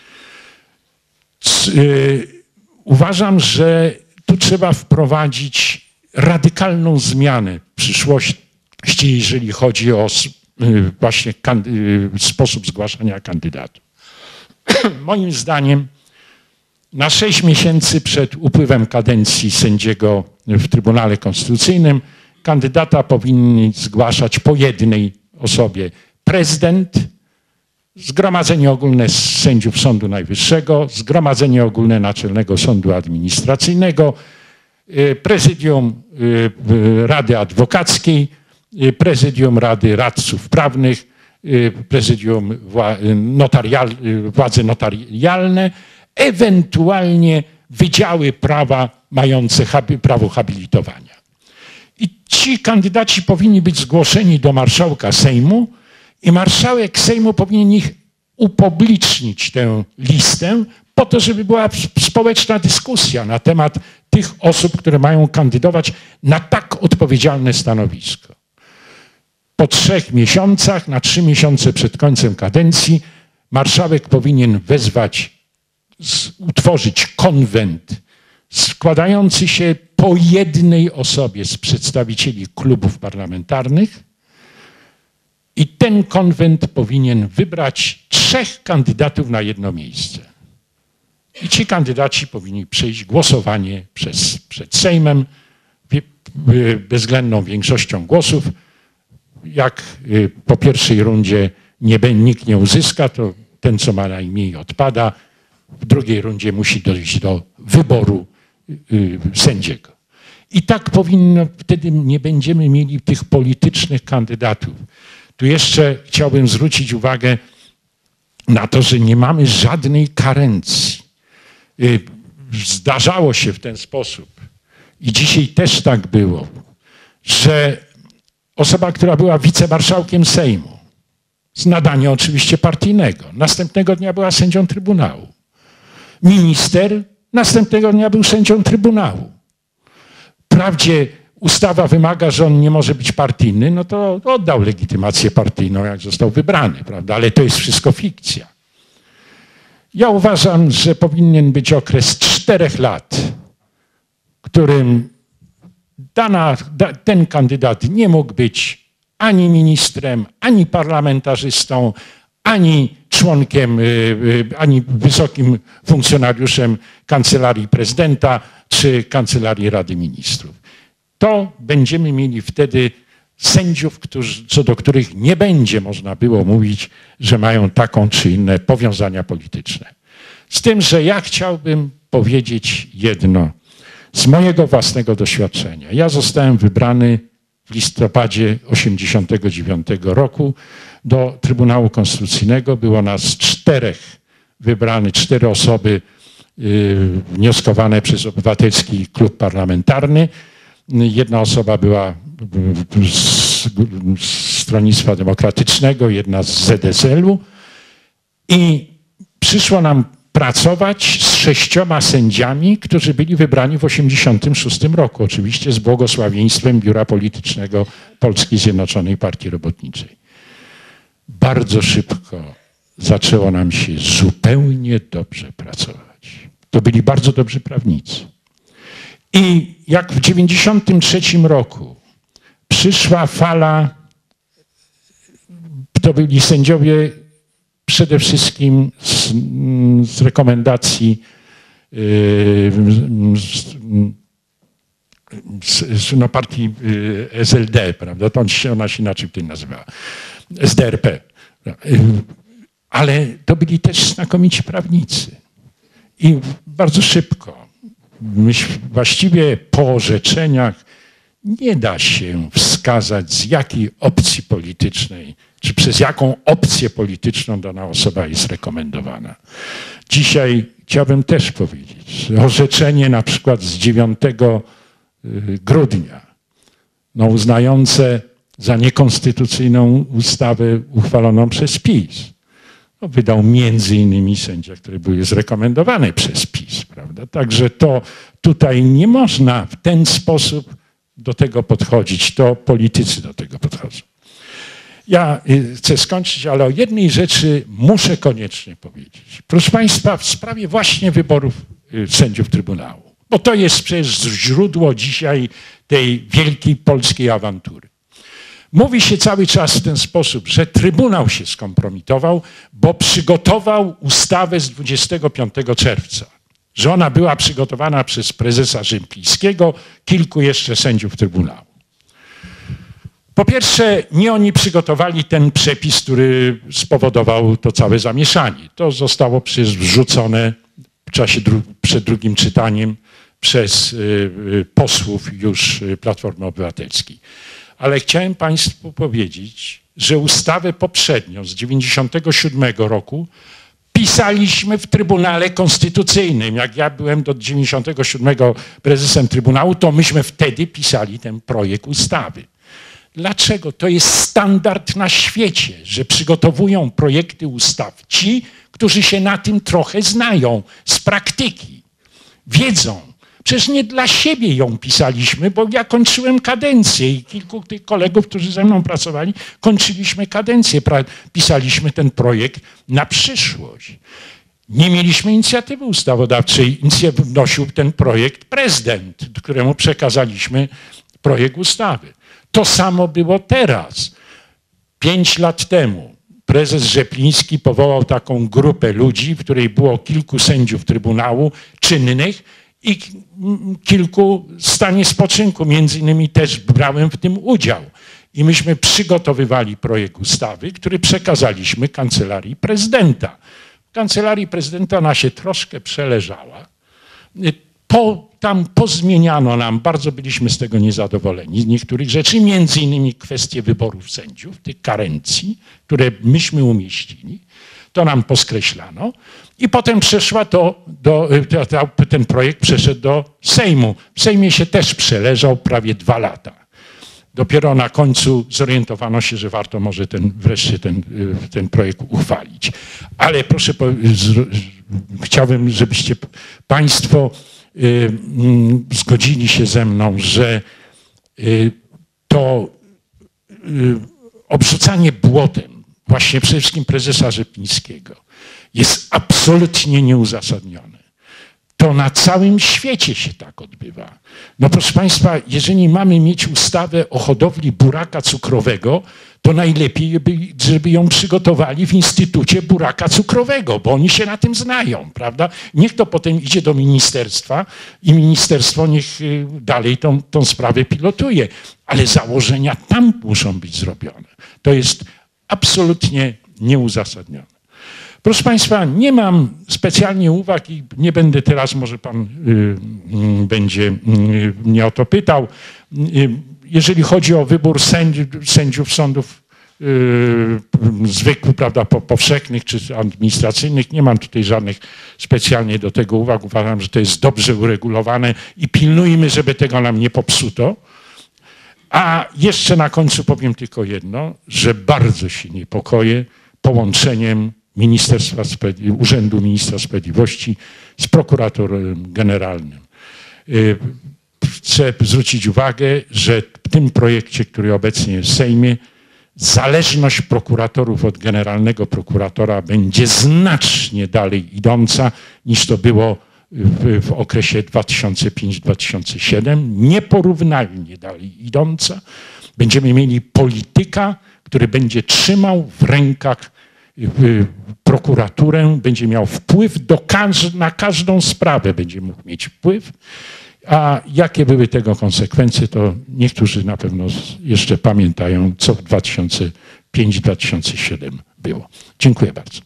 C y, uważam, że tu trzeba wprowadzić radykalną zmianę w przyszłości, jeżeli chodzi o y, właśnie y, sposób zgłaszania kandydatów. Moim zdaniem na sześć miesięcy przed upływem kadencji sędziego w Trybunale Konstytucyjnym kandydata powinni zgłaszać po jednej osobie prezydent, Zgromadzenie Ogólne Sędziów Sądu Najwyższego, Zgromadzenie Ogólne Naczelnego Sądu Administracyjnego, Prezydium Rady Adwokackiej, Prezydium Rady Radców Prawnych, Prezydium notarial, Władze Notarialne, ewentualnie wydziały prawa mające prawo habilitowania. I ci kandydaci powinni być zgłoszeni do marszałka Sejmu i marszałek Sejmu powinien ich upublicznić tę listę po to, żeby była społeczna dyskusja na temat tych osób, które mają kandydować na tak odpowiedzialne stanowisko. Po trzech miesiącach, na trzy miesiące przed końcem kadencji marszałek powinien wezwać, utworzyć konwent składający się po jednej osobie z przedstawicieli klubów parlamentarnych i ten konwent powinien wybrać trzech kandydatów na jedno miejsce. I ci kandydaci powinni przejść głosowanie przez, przed Sejmem bezwzględną większością głosów. Jak po pierwszej rundzie nie, nikt nie uzyska, to ten, co ma najmniej, odpada. W drugiej rundzie musi dojść do wyboru y, sędziego. I tak powinno, wtedy nie będziemy mieli tych politycznych kandydatów. Tu jeszcze chciałbym zwrócić uwagę na to, że nie mamy żadnej karencji. Zdarzało się w ten sposób i dzisiaj też tak było, że osoba, która była wicemarszałkiem Sejmu, z nadania oczywiście partyjnego, następnego dnia była sędzią Trybunału. Minister następnego dnia był sędzią Trybunału. Wprawdzie ustawa wymaga, że on nie może być partyjny, no to oddał legitymację partyjną, jak został wybrany, prawda? Ale to jest wszystko fikcja. Ja uważam, że powinien być okres czterech lat, w którym dana, da, ten kandydat nie mógł być ani ministrem, ani parlamentarzystą, ani członkiem, ani wysokim funkcjonariuszem Kancelarii Prezydenta czy Kancelarii Rady Ministrów. To będziemy mieli wtedy sędziów, którzy, co do których nie będzie można było mówić, że mają taką czy inne powiązania polityczne. Z tym, że ja chciałbym powiedzieć jedno z mojego własnego doświadczenia. Ja zostałem wybrany w listopadzie tysiąc dziewięćset osiemdziesiątego dziewiątego roku do Trybunału Konstytucyjnego. Było nas czterech wybrane, cztery osoby yy, wnioskowane przez Obywatelski Klub Parlamentarny. Jedna osoba była z, z Stronnictwa Demokratycznego, jedna z Z S L-u i przyszło nam pracować z sześcioma sędziami, którzy byli wybrani w tysiąc dziewięćset osiemdziesiątym szóstym roku, oczywiście z błogosławieństwem Biura Politycznego Polskiej Zjednoczonej Partii Robotniczej. Bardzo szybko zaczęło nam się zupełnie dobrze pracować. To byli bardzo dobrzy prawnicy. I jak w tysiąc dziewięćset dziewięćdziesiątym trzecim roku przyszła fala, to byli sędziowie przede wszystkim z, z rekomendacji yy, z, z, no, partii yy, S L D, prawda? To on się, ona się inaczej wtedy nazywała. S D R P. Yy, ale to byli też znakomici prawnicy. I bardzo szybko, myśl, właściwie po orzeczeniach nie da się wskazać, z jakiej opcji politycznej, czy przez jaką opcję polityczną dana osoba jest rekomendowana. Dzisiaj chciałbym też powiedzieć, że orzeczenie na przykład z dziewiątego grudnia, no uznające za niekonstytucyjną ustawę uchwaloną przez PiS, no wydał między innymi sędzia, który był zrekomendowany przez PiS, prawda? Także to tutaj nie można w ten sposób do tego podchodzić, to politycy do tego podchodzą. Ja chcę skończyć, ale o jednej rzeczy muszę koniecznie powiedzieć. Proszę Państwa, w sprawie właśnie wyborów sędziów Trybunału, bo to jest przecież źródło dzisiaj tej wielkiej polskiej awantury. Mówi się cały czas w ten sposób, że Trybunał się skompromitował, bo przygotował ustawę z dwudziestego piątego czerwca. Że ona była przygotowana przez prezesa Rzympińskiego, kilku jeszcze sędziów Trybunału. Po pierwsze, nie oni przygotowali ten przepis, który spowodował to całe zamieszanie. To zostało przecież wrzucone w czasie dru przed drugim czytaniem przez y, posłów już Platformy Obywatelskiej. Ale chciałem Państwu powiedzieć, że ustawę poprzednią z dziewięćdziesiątego siódmego roku pisaliśmy w Trybunale Konstytucyjnym. Jak ja byłem do dziewięćdziesiątego siódmego prezesem Trybunału, to myśmy wtedy pisali ten projekt ustawy. Dlaczego? To jest standard na świecie, że przygotowują projekty ustaw ci, którzy się na tym trochę znają z praktyki. Wiedzą. Przecież nie dla siebie ją pisaliśmy, bo ja kończyłem kadencję i kilku tych kolegów, którzy ze mną pracowali, kończyliśmy kadencję. Pisaliśmy ten projekt na przyszłość. Nie mieliśmy inicjatywy ustawodawczej. Wnosił ten projekt prezydent, któremu przekazaliśmy projekt ustawy. To samo było teraz. Pięć lat temu prezes Rzepliński powołał taką grupę ludzi, w której było kilku sędziów Trybunału czynnych i kilku w stanie spoczynku. Między innymi też brałem w tym udział. I myśmy przygotowywali projekt ustawy, który przekazaliśmy Kancelarii Prezydenta. W Kancelarii Prezydenta ona się troszkę przeleżała. Po, tam pozmieniano nam, bardzo byliśmy z tego niezadowoleni, z niektórych rzeczy, między innymi kwestie wyborów sędziów, tych karencji, które myśmy umieścili. To nam poskreślano. I potem przeszła to do, ten projekt przeszedł do Sejmu. W Sejmie się też przeleżał prawie dwa lata. Dopiero na końcu zorientowano się, że warto może ten, wreszcie ten, ten projekt uchwalić. Ale proszę, chciałbym, żebyście Państwo y, y, zgodzili się ze mną, że y, to y, obrzucanie błotem właśnie przede wszystkim prezesa Rzeplińskiego jest absolutnie nieuzasadnione. To na całym świecie się tak odbywa. No proszę Państwa, jeżeli mamy mieć ustawę o hodowli buraka cukrowego, to najlepiej, żeby ją przygotowali w Instytucie Buraka Cukrowego, bo oni się na tym znają, prawda? Niech to potem idzie do ministerstwa i ministerstwo niech dalej tą, tą sprawę pilotuje. Ale założenia tam muszą być zrobione. To jest absolutnie nieuzasadnione. Proszę Państwa, nie mam specjalnie uwag i nie będę teraz, może Pan y, y, będzie y, mnie o to pytał. Y, jeżeli chodzi o wybór sędziów, sędziów sądów y, zwykłych, prawda, powszechnych czy administracyjnych, nie mam tutaj żadnych specjalnie do tego uwag. Uważam, że to jest dobrze uregulowane i pilnujmy, żeby tego nam nie popsuto. A jeszcze na końcu powiem tylko jedno, że bardzo się niepokoję połączeniem Ministerstwa Urzędu Ministra Sprawiedliwości z prokuratorem generalnym. Chcę zwrócić uwagę, że w tym projekcie, który obecnie jest w Sejmie, zależność prokuratorów od generalnego prokuratora będzie znacznie dalej idąca niż to było w, w okresie dwa tysiące piąty do dwa tysiące siódmego. Nieporównalnie dalej idąca. Będziemy mieli polityka, który będzie trzymał w rękach prokuraturę, będzie miał wpływ do każ na każdą sprawę, będzie mógł mieć wpływ. A jakie były tego konsekwencje, to niektórzy na pewno jeszcze pamiętają, co w dwa tysiące piątym do dwa tysiące siódmego było. Dziękuję bardzo.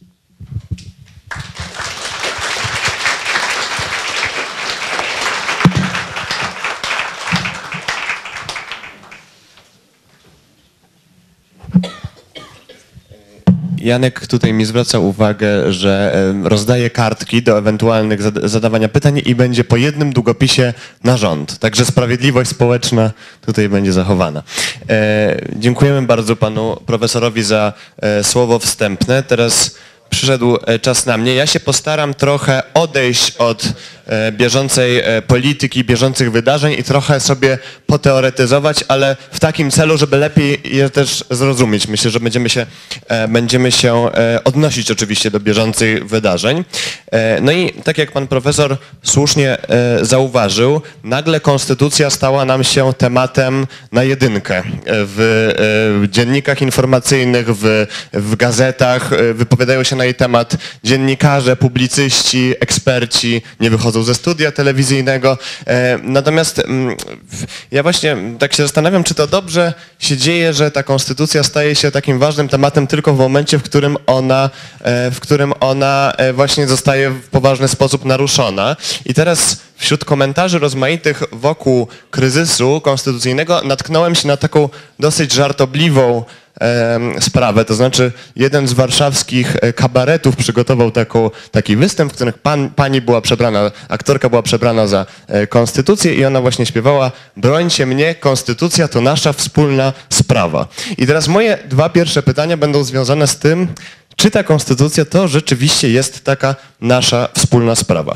Janek tutaj mi zwraca uwagę, że rozdaje kartki do ewentualnych zadawania pytań i będzie po jednym długopisie na rząd. Także sprawiedliwość społeczna tutaj będzie zachowana. E, dziękujemy bardzo panu profesorowi za e, słowo wstępne. Teraz przyszedł czas na mnie. Ja się postaram trochę odejść od bieżącej polityki, bieżących wydarzeń i trochę sobie poteoretyzować, ale w takim celu, żeby lepiej je też zrozumieć. Myślę, że będziemy się, będziemy się odnosić oczywiście do bieżących wydarzeń. No i tak jak pan profesor słusznie zauważył, nagle konstytucja stała nam się tematem na jedynkę. W dziennikach informacyjnych, w, w gazetach wypowiadają się na jej temat dziennikarze, publicyści, eksperci, nie wychodzą ze studia telewizyjnego. Natomiast ja właśnie tak się zastanawiam, czy to dobrze się dzieje, że ta konstytucja staje się takim ważnym tematem tylko w momencie, w którym ona, w którym ona właśnie zostaje w poważny sposób naruszona. I teraz wśród komentarzy rozmaitych wokół kryzysu konstytucyjnego natknąłem się na taką dosyć żartobliwą sprawę, to znaczy jeden z warszawskich kabaretów przygotował taką, taki występ, w którym pan, pani była przebrana, aktorka była przebrana za konstytucję i ona właśnie śpiewała: brońcie mnie, konstytucja to nasza wspólna sprawa. I teraz moje dwa pierwsze pytania będą związane z tym, czy ta konstytucja to rzeczywiście jest taka nasza wspólna sprawa.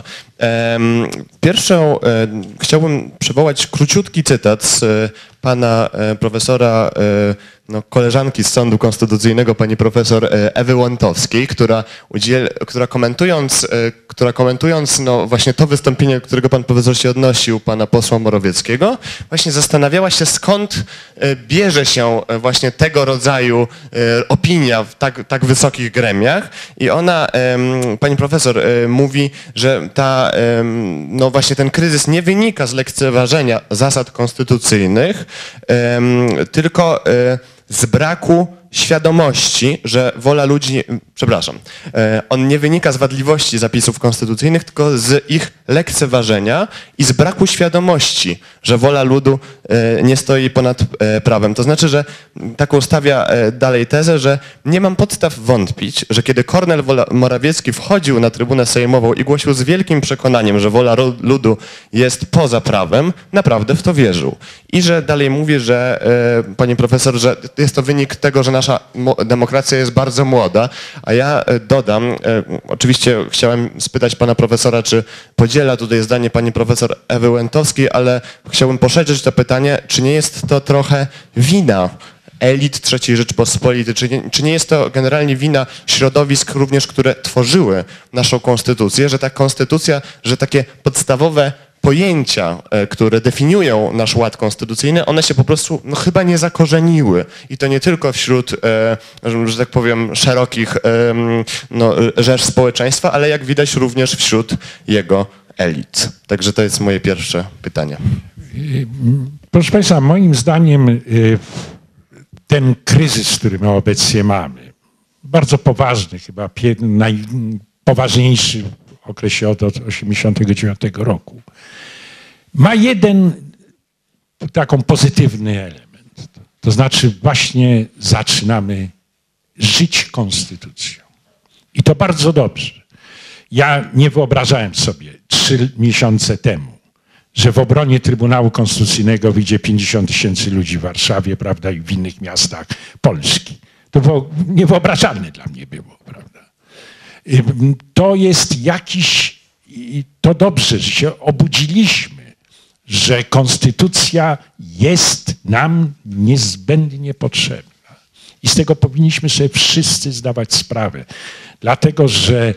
Pierwszą chciałbym przywołać króciutki cytat z pana profesora, no, koleżanki z Sądu Konstytucyjnego, pani profesor Ewy Łątowskiej, która, udziel, która komentując, która komentując no, właśnie to wystąpienie, do którego pan profesor się odnosił, pana posła Morawieckiego, właśnie zastanawiała się, skąd bierze się właśnie tego rodzaju opinia w tak, tak wysokich gremiach. I ona, pani profesor, mówi, że ta, no właśnie ten kryzys nie wynika z lekceważenia zasad konstytucyjnych, tylko z braku świadomości, że wola ludzi, przepraszam, on nie wynika z wadliwości zapisów konstytucyjnych, tylko z ich lekceważenia i z braku świadomości, że wola ludu nie stoi ponad prawem. To znaczy, że taką stawia dalej tezę, że nie mam podstaw wątpić, że kiedy Kornel Morawiecki wchodził na trybunę sejmową i głosił z wielkim przekonaniem, że wola ludu jest poza prawem, naprawdę w to wierzył. I że dalej mówi, że pani profesor, że jest to wynik tego, że nasza demokracja jest bardzo młoda, a ja dodam, oczywiście chciałem spytać pana profesora, czy podziela tutaj zdanie pani profesor Ewy Łętowskiej, ale chciałbym poszerzyć to pytanie, czy nie jest to trochę wina elit trzeciej Rzeczpospolitej, czy nie, czy nie jest to generalnie wina środowisk również, które tworzyły naszą konstytucję, że ta konstytucja, że takie podstawowe pojęcia, które definiują nasz ład konstytucyjny, one się po prostu no, chyba nie zakorzeniły. I to nie tylko wśród, e, że tak powiem, szerokich e, no, rzesz społeczeństwa, ale jak widać również wśród jego elit. Także to jest moje pierwsze pytanie. Proszę Państwa, moim zdaniem ten kryzys, który my obecnie mamy, bardzo poważny, chyba najpoważniejszy w okresie od osiemdziesiątego dziewiątego roku, ma jeden taką pozytywny element. To znaczy właśnie zaczynamy żyć konstytucją. I to bardzo dobrze. Ja nie wyobrażałem sobie trzy miesiące temu, że w obronie Trybunału Konstytucyjnego wyjdzie pięćdziesiąt tysięcy ludzi w Warszawie, prawda, i w innych miastach Polski. To było niewyobrażalne dla mnie było, prawda. To jest jakiś, to dobrze, że się obudziliśmy, że konstytucja jest nam niezbędnie potrzebna. I z tego powinniśmy sobie wszyscy zdawać sprawę. Dlatego, że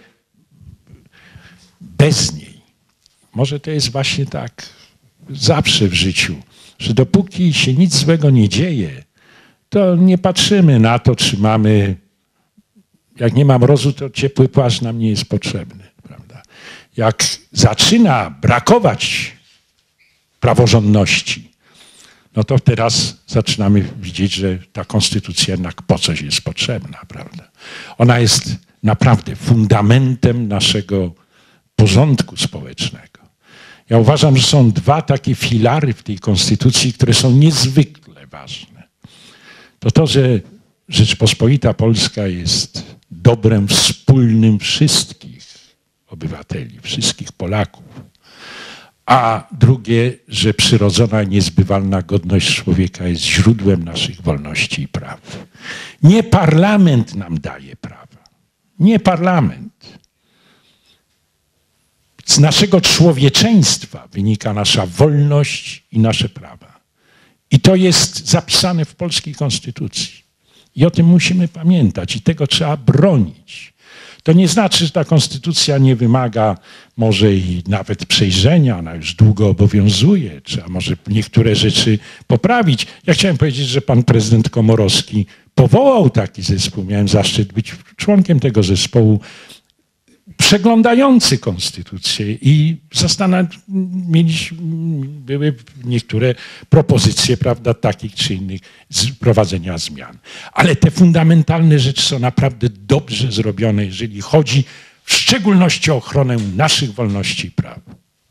bez niej, może to jest właśnie tak zawsze w życiu, że dopóki się nic złego nie dzieje, to nie patrzymy na to, czy mamy, jak nie ma mrozu, to ciepły płaszcz nam nie jest potrzebny, prawda? Jak zaczyna brakować praworządności, no to teraz zaczynamy widzieć, że ta konstytucja jednak po coś jest potrzebna, prawda? Ona jest naprawdę fundamentem naszego porządku społecznego. Ja uważam, że są dwa takie filary w tej konstytucji, które są niezwykle ważne. To to, że Rzeczpospolita Polska jest dobrem wspólnym wszystkich obywateli, wszystkich Polaków. A drugie, że przyrodzona, niezbywalna godność człowieka jest źródłem naszych wolności i praw. Nie parlament nam daje prawa. Nie parlament. Z naszego człowieczeństwa wynika nasza wolność i nasze prawa. I to jest zapisane w polskiej konstytucji. I o tym musimy pamiętać i tego trzeba bronić. To nie znaczy, że ta konstytucja nie wymaga może i nawet przejrzenia, ona już długo obowiązuje, trzeba może niektóre rzeczy poprawić. Ja chciałem powiedzieć, że pan prezydent Komorowski powołał taki zespół, miałem zaszczyt być członkiem tego zespołu, przeglądający konstytucję i mieliśmy, były niektóre propozycje, prawda, takich czy innych wprowadzenia zmian. Ale te fundamentalne rzeczy są naprawdę dobrze zrobione, jeżeli chodzi w szczególności o ochronę naszych wolności i praw.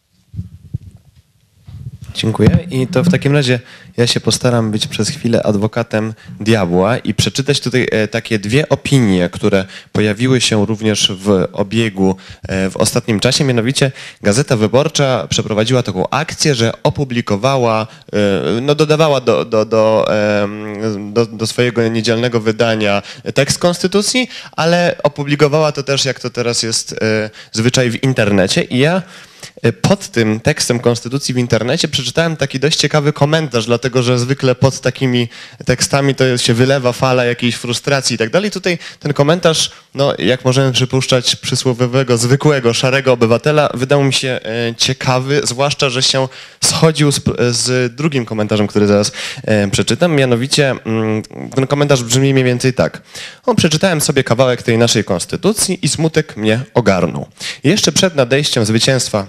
Dziękuję. I to w takim razie ja się postaram być przez chwilę adwokatem diabła i przeczytać tutaj takie dwie opinie, które pojawiły się również w obiegu w ostatnim czasie. Mianowicie Gazeta Wyborcza przeprowadziła taką akcję, że opublikowała, no dodawała do, do, do, do, do swojego niedzielnego wydania tekst konstytucji, ale opublikowała to też, jak to teraz jest zwyczaj, w internecie. I ja pod tym tekstem konstytucji w internecie przeczytałem taki dość ciekawy komentarz, dlatego że zwykle pod takimi tekstami to się wylewa fala jakiejś frustracji i tak dalej. Tutaj ten komentarz, no jak możemy przypuszczać przysłowiowego, zwykłego, szarego obywatela, wydał mi się ciekawy, zwłaszcza, że się schodził z, z drugim komentarzem, który zaraz przeczytam. Mianowicie ten komentarz brzmi mniej więcej tak. O, przeczytałem sobie kawałek tej naszej konstytucji i smutek mnie ogarnął. Jeszcze przed nadejściem zwycięstwa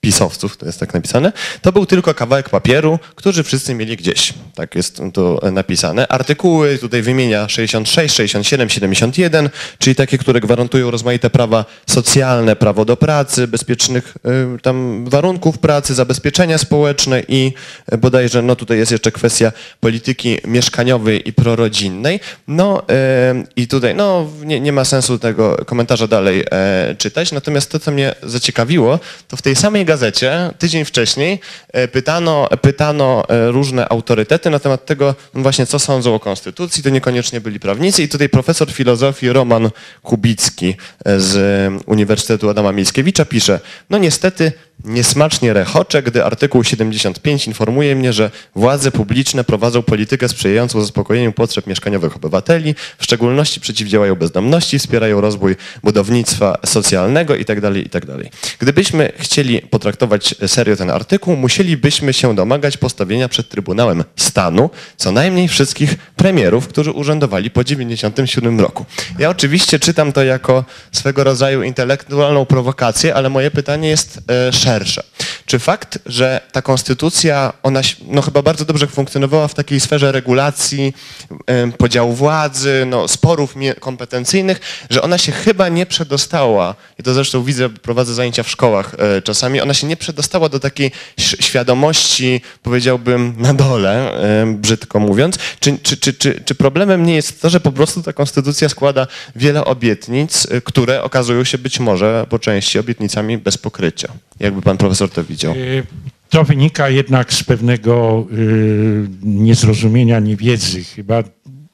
pisowców, to jest tak napisane, to był tylko kawałek papieru, który wszyscy mieli gdzieś. Tak jest to napisane. Artykuły tutaj wymienia sześćdziesiąt sześć, sześćdziesiąt siedem, siedemdziesiąt jeden, czyli takie, które gwarantują rozmaite prawa socjalne, prawo do pracy, bezpiecznych y, tam warunków pracy, zabezpieczenia społeczne i y, bodajże, no tutaj jest jeszcze kwestia polityki mieszkaniowej i prorodzinnej. No y, i tutaj, no nie, nie ma sensu tego komentarza dalej y, czytać, natomiast to, co mnie zaciekawiło, to w tej samej gazecie tydzień wcześniej pytano, pytano różne autorytety na temat tego właśnie, co sądzą o konstytucji. To niekoniecznie byli prawnicy i tutaj profesor filozofii Roman Kubicki z Uniwersytetu Adama Mickiewicza pisze, no niestety niesmacznie rechoczę, gdy artykuł siedemdziesiąt pięć informuje mnie, że władze publiczne prowadzą politykę sprzyjającą zaspokojeniu potrzeb mieszkaniowych obywateli, w szczególności przeciwdziałają bezdomności, wspierają rozwój budownictwa socjalnego itd., itd. Gdybyśmy chcieli potraktować serio ten artykuł, musielibyśmy się domagać postawienia przed Trybunałem Stanu co najmniej wszystkich premierów, którzy urzędowali po dziewięćdziesiątym siódmym roku. Ja oczywiście czytam to jako swego rodzaju intelektualną prowokację, ale moje pytanie jest e, szersze. Czy fakt, że ta konstytucja, ona no, chyba bardzo dobrze funkcjonowała w takiej sferze regulacji, e, podziału władzy, no, sporów kompetencyjnych, że ona się chyba nie przedostała, i to zresztą widzę, prowadzę zajęcia w szkołach e, czasami, ona się nie przedostała do takiej świadomości, powiedziałbym, na dole, e, brzydko mówiąc. Czy, czy, czy, czy, czy problemem nie jest to, że po prostu ta konstytucja składa wiele obietnic, które okazują się być może po części obietnicami bez pokrycia? Jakby pan profesor to widział? To wynika jednak z pewnego y, niezrozumienia, niewiedzy. Chyba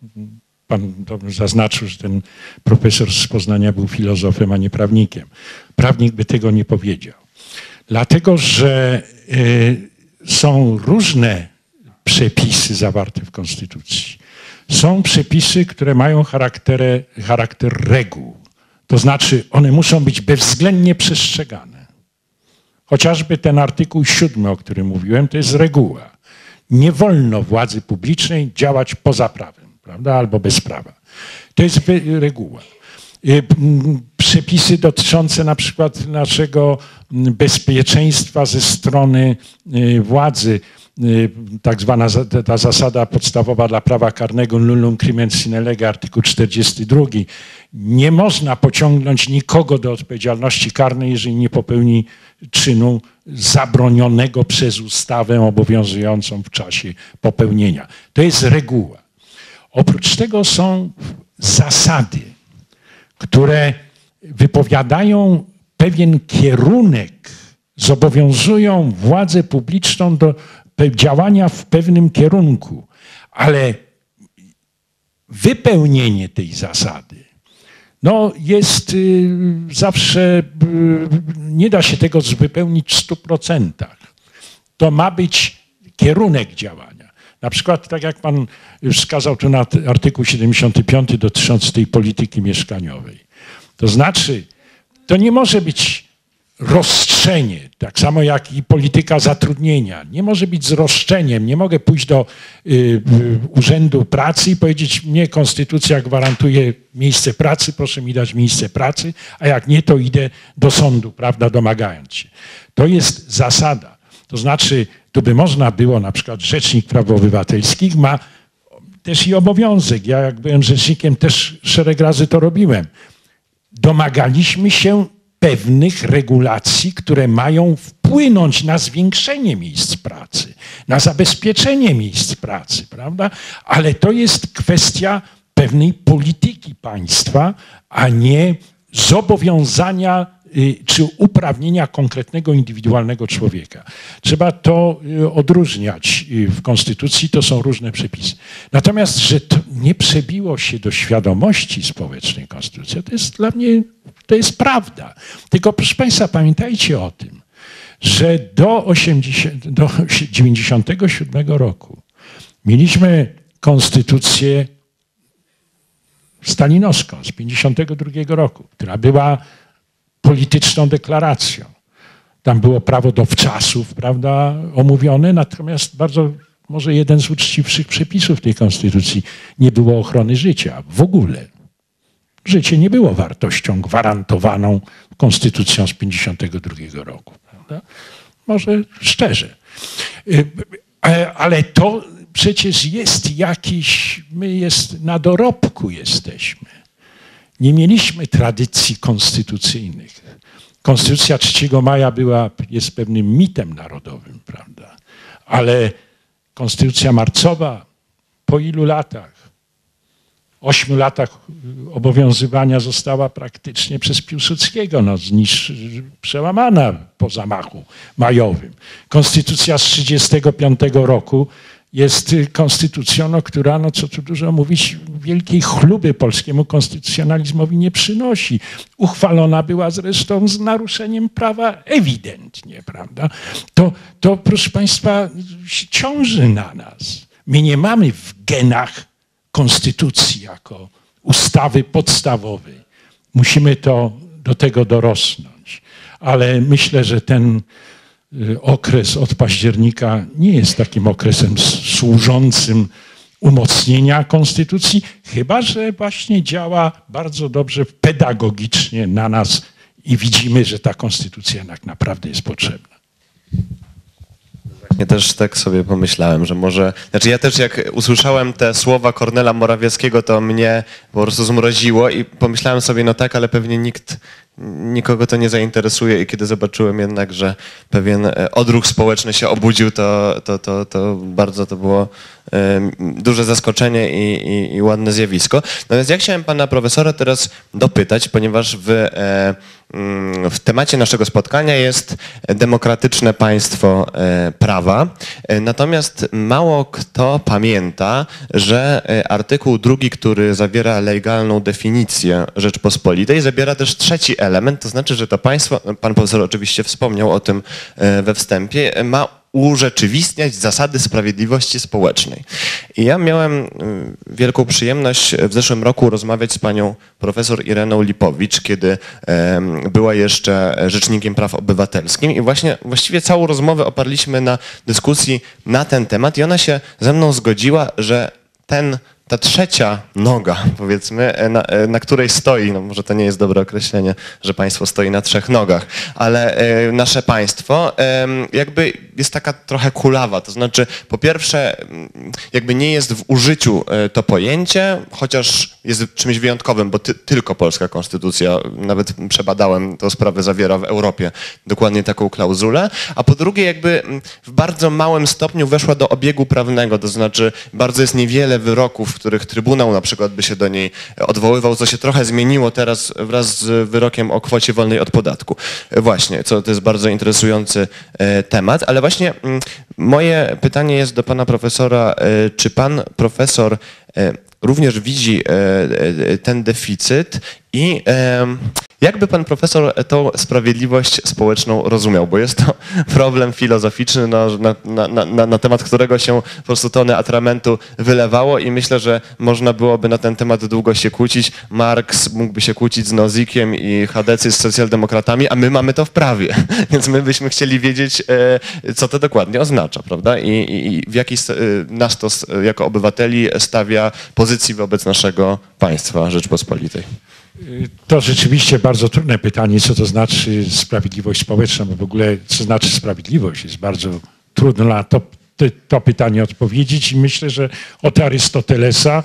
pan dobrze zaznaczył, że ten profesor z Poznania był filozofem, a nie prawnikiem. Prawnik by tego nie powiedział. Dlatego, że y, są różne przepisy zawarte w Konstytucji. Są przepisy, które mają charakter, charakter reguł. To znaczy, one muszą być bezwzględnie przestrzegane. Chociażby ten artykuł siódmy, o którym mówiłem, to jest reguła. Nie wolno władzy publicznej działać poza prawem, prawda, albo bez prawa. To jest reguła. Przepisy dotyczące na przykład naszego bezpieczeństwa ze strony władzy, tak zwana ta zasada podstawowa dla prawa karnego nullum crimen sine lege, artykuł czterdziesty drugi. Nie można pociągnąć nikogo do odpowiedzialności karnej, jeżeli nie popełni czynu zabronionego przez ustawę obowiązującą w czasie popełnienia. To jest reguła. Oprócz tego są zasady, które wypowiadają pewien kierunek, zobowiązują władzę publiczną do działania w pewnym kierunku, ale wypełnienie tej zasady no jest y, zawsze, y, nie da się tego wypełnić w stu procentach. To ma być kierunek działania. Na przykład, tak jak pan już wskazał tu na artykuł siedemdziesiąty piąty dotyczący tej polityki mieszkaniowej. To znaczy, to nie może być roszczenie, tak samo jak i polityka zatrudnienia. Nie może być z roszczeniem. Nie mogę pójść do y, y, Urzędu Pracy i powiedzieć, mnie konstytucja gwarantuje miejsce pracy, proszę mi dać miejsce pracy, a jak nie, to idę do sądu, prawda, domagając się. To jest zasada. To znaczy, tu by można było, na przykład Rzecznik Praw Obywatelskich ma też i obowiązek. Ja jak byłem rzecznikiem, też szereg razy to robiłem. Domagaliśmy się pewnych regulacji, które mają wpłynąć na zwiększenie miejsc pracy, na zabezpieczenie miejsc pracy, prawda? Ale to jest kwestia pewnej polityki państwa, a nie zobowiązania czy uprawnienia konkretnego, indywidualnego człowieka. Trzeba to odróżniać. W Konstytucji to są różne przepisy. Natomiast, że to nie przebiło się do świadomości społecznej Konstytucja, to jest dla mnie, to jest prawda. Tylko proszę państwa, pamiętajcie o tym, że do, osiemdziesiątego, do dziewięćdziesiątego siódmego roku mieliśmy konstytucję stalinowską z pięćdziesiątego drugiego roku, która była polityczną deklaracją. Tam było prawo do wczasów, prawda, omówione, natomiast bardzo, może jeden z uczciwszych przepisów tej konstytucji, nie było ochrony życia w ogóle. Życie nie było wartością gwarantowaną konstytucją z pięćdziesiątego drugiego roku. prawda? Może szczerze. Ale to przecież jest jakiś, my jest, na dorobku jesteśmy. Nie mieliśmy tradycji konstytucyjnych. Konstytucja trzeciego maja była, jest pewnym mitem narodowym, prawda? Ale konstytucja marcowa po ilu latach? Ośmiu latach obowiązywania została praktycznie przez Piłsudskiego no, znisz, przełamana po zamachu majowym. Konstytucja z tysiąc dziewięćset trzydziestego piątego roku jest konstytucją, no, która, no co tu dużo mówić, wielkiej chluby polskiemu konstytucjonalizmowi nie przynosi. Uchwalona była zresztą z naruszeniem prawa ewidentnie, prawda? To, to proszę Państwa, ciąży na nas. My nie mamy w genach konstytucji jako ustawy podstawowej. Musimy to, do tego dorosnąć. Ale myślę, że ten okres od października nie jest takim okresem służącym umocnienia konstytucji, chyba że właśnie działa bardzo dobrze pedagogicznie na nas i widzimy, że ta konstytucja tak naprawdę jest potrzebna. Ja też tak sobie pomyślałem, że może... Znaczy ja też jak usłyszałem te słowa Kornela Morawieckiego, to mnie po prostu zmroziło i pomyślałem sobie, no tak, ale pewnie nikt, nikogo to nie zainteresuje i kiedy zobaczyłem jednak, że pewien odruch społeczny się obudził, to, to, to, to bardzo to było duże zaskoczenie i, i, i ładne zjawisko. Natomiast ja chciałem pana profesora teraz dopytać, ponieważ w, w temacie naszego spotkania jest demokratyczne państwo prawa. Natomiast mało kto pamięta, że artykuł drugi, który zawiera legalną definicję Rzeczpospolitej, zawiera też trzeci element, to znaczy, że to państwo, pan profesor oczywiście wspomniał o tym we wstępie, ma urzeczywistniać zasady sprawiedliwości społecznej. I ja miałem wielką przyjemność w zeszłym roku rozmawiać z panią profesor Ireną Lipowicz, kiedy była jeszcze Rzecznikiem Praw Obywatelskich i właśnie właściwie całą rozmowę oparliśmy na dyskusji na ten temat i ona się ze mną zgodziła, że ten ta trzecia noga, powiedzmy, na, na której stoi, no może to nie jest dobre określenie, że państwo stoi na trzech nogach, ale e, nasze państwo e, jakby jest taka trochę kulawa, to znaczy po pierwsze jakby nie jest w użyciu e, to pojęcie, chociaż jest czymś wyjątkowym, bo ty, tylko polska konstytucja, nawet przebadałem tę sprawę, zawiera w Europie dokładnie taką klauzulę, a po drugie jakby w bardzo małym stopniu weszła do obiegu prawnego, to znaczy bardzo jest niewiele wyroków, w których Trybunał na przykład by się do niej odwoływał, co się trochę zmieniło teraz wraz z wyrokiem o kwocie wolnej od podatku. Właśnie, co to jest bardzo interesujący temat, ale właśnie moje pytanie jest do pana profesora, czy pan profesor również widzi ten deficyt i jakby pan profesor tą sprawiedliwość społeczną rozumiał, bo jest to problem filozoficzny, no, na, na, na, na temat którego się po prostu tony atramentu wylewało i myślę, że można byłoby na ten temat długo się kłócić. Marks mógłby się kłócić z Nozikiem i Hadecy z socjaldemokratami, a my mamy to w prawie, więc my byśmy chcieli wiedzieć, co to dokładnie oznacza, prawda? I, i, i w jaki nas to jako obywateli stawia pozycji wobec naszego państwa Rzeczpospolitej. To rzeczywiście bardzo trudne pytanie, co to znaczy sprawiedliwość społeczna, bo w ogóle co znaczy sprawiedliwość jest bardzo trudno na to, to pytanie odpowiedzieć i myślę, że od Arystotelesa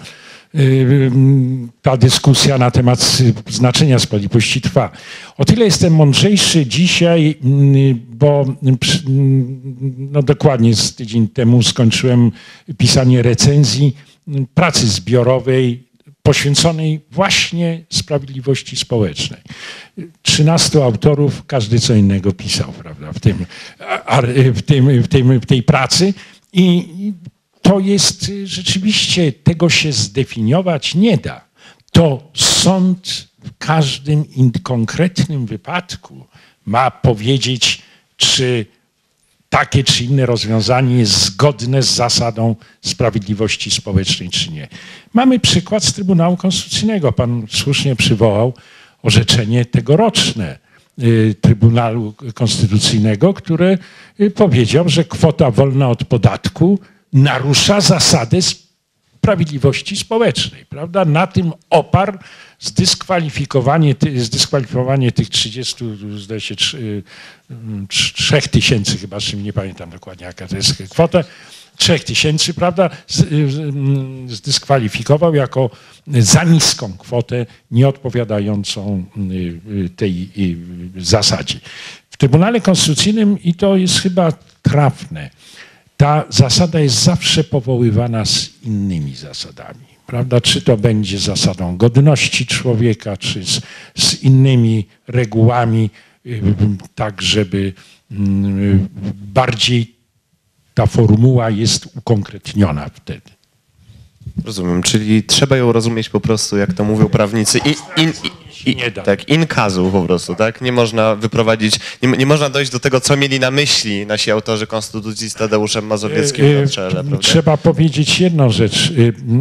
ta dyskusja na temat znaczenia sprawiedliwości trwa. O tyle jestem mądrzejszy dzisiaj, bo no dokładnie z tydzień temu skończyłem pisanie recenzji pracy zbiorowej poświęconej właśnie sprawiedliwości społecznej. Trzynastu autorów, każdy co innego pisał, prawda, w, tym, w, tym, w, tym, w tej pracy i to jest rzeczywiście, tego się zdefiniować nie da. To sąd w każdym konkretnym wypadku ma powiedzieć, czy takie czy inne rozwiązanie jest zgodne z zasadą sprawiedliwości społecznej, czy nie. Mamy przykład z Trybunału Konstytucyjnego. Pan słusznie przywołał orzeczenie tegoroczne Trybunału Konstytucyjnego, które powiedział, że kwota wolna od podatku narusza zasadę sprawiedliwości społecznej. Prawda? Na tym oparł zdyskwalifikowanie, ty, zdyskwalifikowanie tych trzydziestu, zdaje się, trzech tysięcy, chyba, z czym nie pamiętam dokładnie, jaka to jest kwota, trzech tysięcy, prawda, zdyskwalifikował jako za niską kwotę, nieodpowiadającą tej zasadzie. W Trybunale Konstytucyjnym, i to jest chyba trafne, ta zasada jest zawsze powoływana z innymi zasadami, prawda? Czy to będzie zasadą godności człowieka, czy z, z innymi regułami, tak żeby bardziej ta formuła jest ukonkretniona wtedy. Rozumiem, czyli trzeba ją rozumieć po prostu, jak to mówią prawnicy, in, in, in, nie da. tak, in casu po prostu, tak? Nie można wyprowadzić, nie, nie można dojść do tego, co mieli na myśli nasi autorzy Konstytucji z Tadeuszem Mazowieckim na czele, prawda? Trzeba powiedzieć jedną rzecz.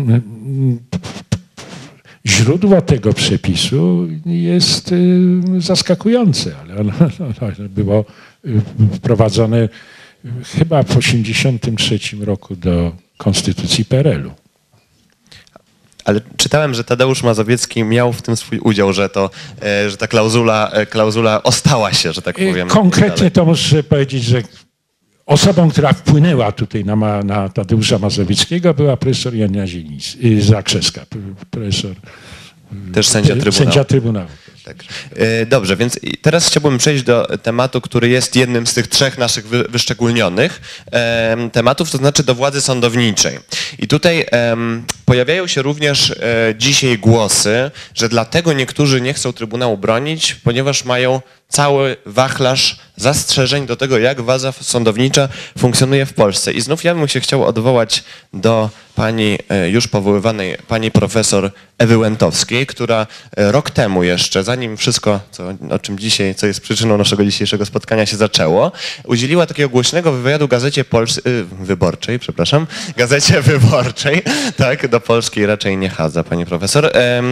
Źródło tego przepisu jest zaskakujące, ale ono, ono było wprowadzone chyba w osiemdziesiątym trzecim roku do Konstytucji P R L u. Ale czytałem, że Tadeusz Mazowiecki miał w tym swój udział, że to, że ta klauzula, klauzula ostała się, że tak powiem. Konkretnie to muszę powiedzieć, że osobą, która wpłynęła tutaj na, ma, na Tadeusza Mazowieckiego, była profesor Jania Zielińska, Zakrzeska, profesor. Też sędzia Trybunału. Sędzia Trybunału. Tak. Dobrze, więc teraz chciałbym przejść do tematu, który jest jednym z tych trzech naszych wyszczególnionych tematów, to znaczy do władzy sądowniczej. I tutaj pojawiają się również dzisiaj głosy, że dlatego niektórzy nie chcą Trybunału bronić, ponieważ mają cały wachlarz zastrzeżeń do tego, jak władza sądownicza funkcjonuje w Polsce. I znów ja bym się chciał odwołać do pani już powoływanej, pani profesor Ewy Łętowskiej, która rok temu jeszcze, zanim wszystko, co, o czym dzisiaj, co jest przyczyną naszego dzisiejszego spotkania się zaczęło, udzieliła takiego głośnego wywiadu Gazecie Pols- Wyborczej, przepraszam, Gazecie Wyborczej, tak, do Polskiej raczej nie chadza, pani profesor,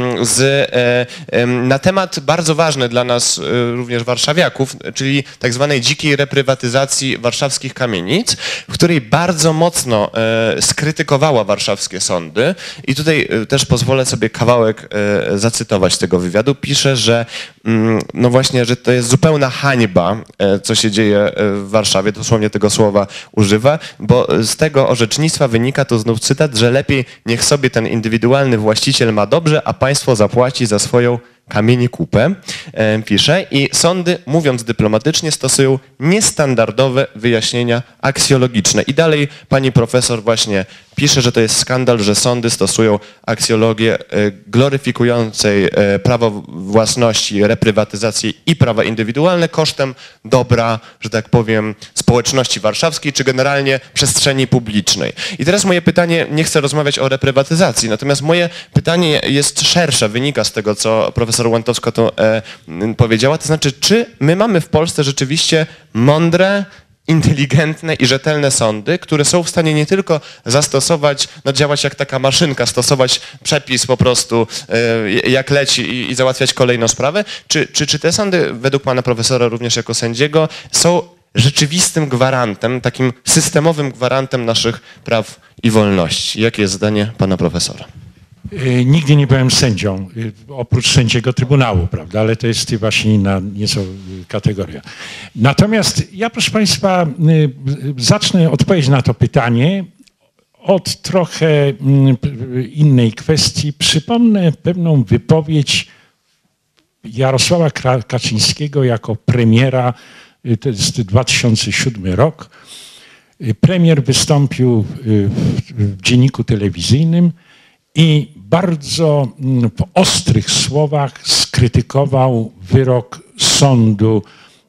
z, na temat bardzo ważny dla nas również warszawiaków, czyli tak zwanej dzikiej reprywatyzacji warszawskich kamienic, w której bardzo mocno skrytykowała warszawskie sądy. I tutaj też pozwolę sobie kawałek zacytować tego wywiadu. Pisze, że no właśnie, że to jest zupełna hańba, co się dzieje w Warszawie, dosłownie tego słowa używa, bo z tego orzecznictwa wynika, to znów cytat, że lepiej niech sobie ten indywidualny właściciel ma dobrze, a państwo zapłaci za swoją kamieni kupę, pisze, i sądy, mówiąc dyplomatycznie, stosują niestandardowe wyjaśnienia aksjologiczne. I dalej pani profesor właśnie pisze, że to jest skandal, że sądy stosują aksjologię gloryfikującej prawo własności, reprywatyzację i prawa indywidualne kosztem dobra, że tak powiem, społeczności warszawskiej, czy generalnie przestrzeni publicznej. I teraz moje pytanie, nie chcę rozmawiać o reprywatyzacji, natomiast moje pytanie jest szersze, wynika z tego, co profesor Łętowska to e, powiedziała, to znaczy, czy my mamy w Polsce rzeczywiście mądre, inteligentne i rzetelne sądy, które są w stanie nie tylko zastosować, no działać jak taka maszynka, stosować przepis po prostu e, jak leci i, i załatwiać kolejną sprawę, czy, czy, czy te sądy według pana profesora również jako sędziego są rzeczywistym gwarantem, takim systemowym gwarantem naszych praw i wolności? Jakie jest zdanie pana profesora? Nigdy nie byłem sędzią, oprócz sędziego Trybunału, prawda, ale to jest właśnie inna nieco kategoria. Natomiast ja, proszę państwa, zacznę odpowiedź na to pytanie od trochę innej kwestii. Przypomnę pewną wypowiedź Jarosława Kaczyńskiego jako premiera, to jest dwa tysiące siódmy rok. Premier wystąpił w dzienniku telewizyjnym i bardzo w ostrych słowach skrytykował wyrok sądu,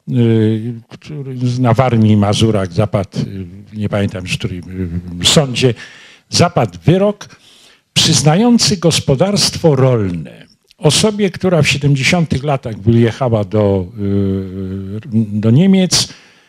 który na Warmii i Mazurach zapadł, nie pamiętam już w którym sądzie, zapadł wyrok przyznający gospodarstwo rolne osobie, która w siedemdziesiątych latach wyjechała do, do Niemiec.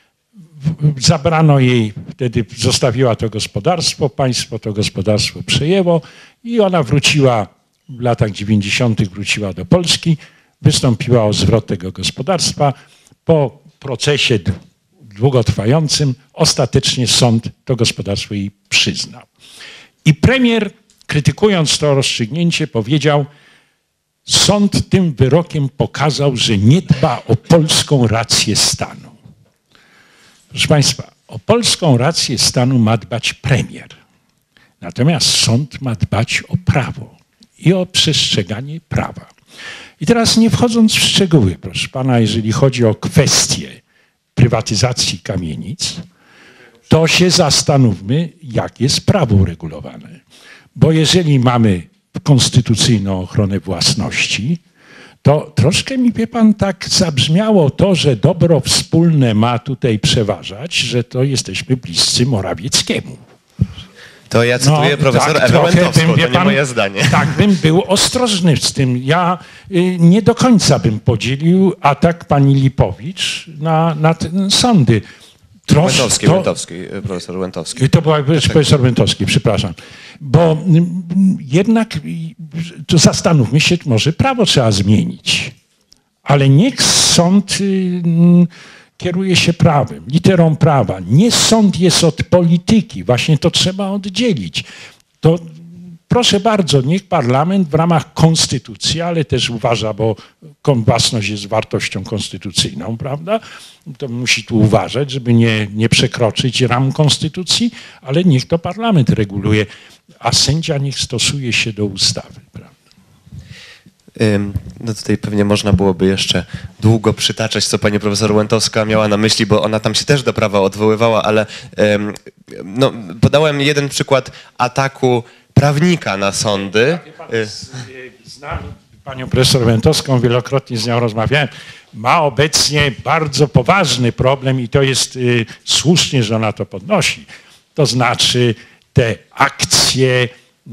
Zabrano jej, wtedy zostawiła to gospodarstwo, państwo to gospodarstwo przejęło i ona wróciła, w latach dziewięćdziesiątych wróciła do Polski, wystąpiła o zwrot tego gospodarstwa. Po procesie długotrwającym ostatecznie sąd to gospodarstwo jej przyznał. I premier, krytykując to rozstrzygnięcie, powiedział: Sąd tym wyrokiem pokazał, że nie dba o polską rację stanu. Proszę Państwa, o polską rację stanu ma dbać premier. Natomiast sąd ma dbać o prawo i o przestrzeganie prawa. I teraz nie wchodząc w szczegóły, proszę pana, jeżeli chodzi o kwestię prywatyzacji kamienic, to się zastanówmy, jak jest prawo uregulowane. Bo jeżeli mamy konstytucyjną ochronę własności, to troszkę mi, wie pan, tak zabrzmiało to, że dobro wspólne ma tutaj przeważać, że to jesteśmy bliscy Morawieckiemu. To ja cytuję No, profesora tak, Ewę Łętowską, bym, wie to nie pan, moje zdanie. Tak bym był ostrożny z tym. Ja y, nie do końca bym podzielił atak pani Lipowicz na, na te sądy. Trosz, Łętowski, to, Łętowski, profesor Łętowski. To był profesor Łętowski, przepraszam. Bo mm, jednak y, to zastanówmy się, może prawo trzeba zmienić. Ale niech sąd y, kieruje się prawem, literą prawa. Nie sąd jest od polityki. Właśnie to trzeba oddzielić. To proszę bardzo, niech parlament w ramach konstytucji, ale też uważa, bo własność jest wartością konstytucyjną, prawda? To musi tu uważać, żeby nie, nie przekroczyć ram konstytucji, ale niech to parlament reguluje, a sędzia niech stosuje się do ustawy, prawda? No tutaj pewnie można byłoby jeszcze długo przytaczać, co pani profesor Łętowska miała na myśli, bo ona tam się też do prawa odwoływała, ale no, podałem jeden przykład ataku prawnika na sądy. Znam panią profesor Łętowską, wielokrotnie z nią rozmawiałem. Ma obecnie bardzo poważny problem i to jest y, słusznie, że ona to podnosi. To znaczy te akcje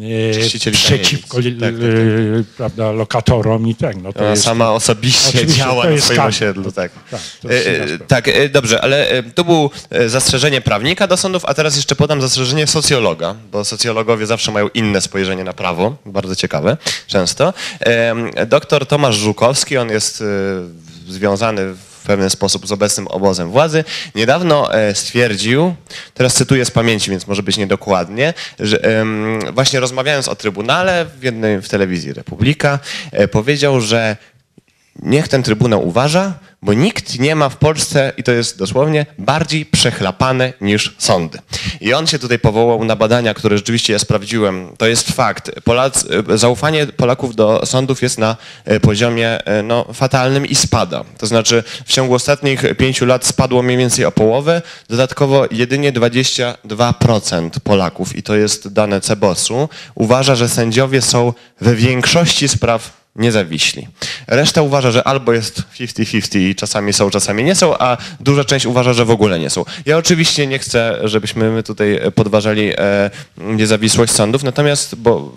e, przeciwko tak, tak, tak. E, prawda, lokatorom i tak. No to Ona jest, sama osobiście działa na swoim osiedlu. Tak, tak, e, tak e, dobrze, ale e, to było zastrzeżenie prawnika do sądów, a teraz jeszcze podam zastrzeżenie socjologa, bo socjologowie zawsze mają inne spojrzenie na prawo, bardzo ciekawe, często. E, doktor Tomasz Żukowski, on jest e, związany w pewien sposób z obecnym obozem władzy, niedawno stwierdził, teraz cytuję z pamięci, więc może być niedokładnie, że właśnie rozmawiając o Trybunale w jednej w telewizji Republika, powiedział, że niech ten Trybunał uważa, bo nikt nie ma w Polsce, i to jest dosłownie, bardziej przechlapane niż sądy. I on się tutaj powołał na badania, które rzeczywiście ja sprawdziłem. To jest fakt. Polacy, zaufanie Polaków do sądów jest na poziomie no, fatalnym i spada. To znaczy w ciągu ostatnich pięciu lat spadło mniej więcej o połowę, dodatkowo jedynie dwadzieścia dwa procent Polaków, i to jest dane Cebosu, uważa, że sędziowie są we większości spraw niezawiśli. Reszta uważa, że albo jest fifty fifty i czasami są, czasami nie są, a duża część uważa, że w ogóle nie są. Ja oczywiście nie chcę, żebyśmy my tutaj podważali e, niezawisłość sądów, natomiast, bo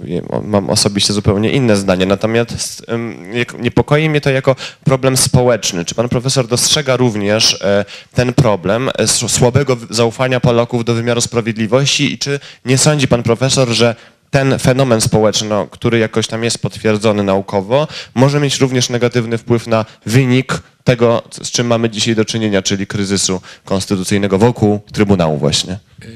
mam osobiście zupełnie inne zdanie, natomiast e, niepokoi mnie to jako problem społeczny. Czy pan profesor dostrzega również e, ten problem e, słabego zaufania Polaków do wymiaru sprawiedliwości i czy nie sądzi pan profesor, że ten fenomen społeczny, no, który jakoś tam jest potwierdzony naukowo, może mieć również negatywny wpływ na wynik tego, z czym mamy dzisiaj do czynienia, czyli kryzysu konstytucyjnego wokół Trybunału właśnie.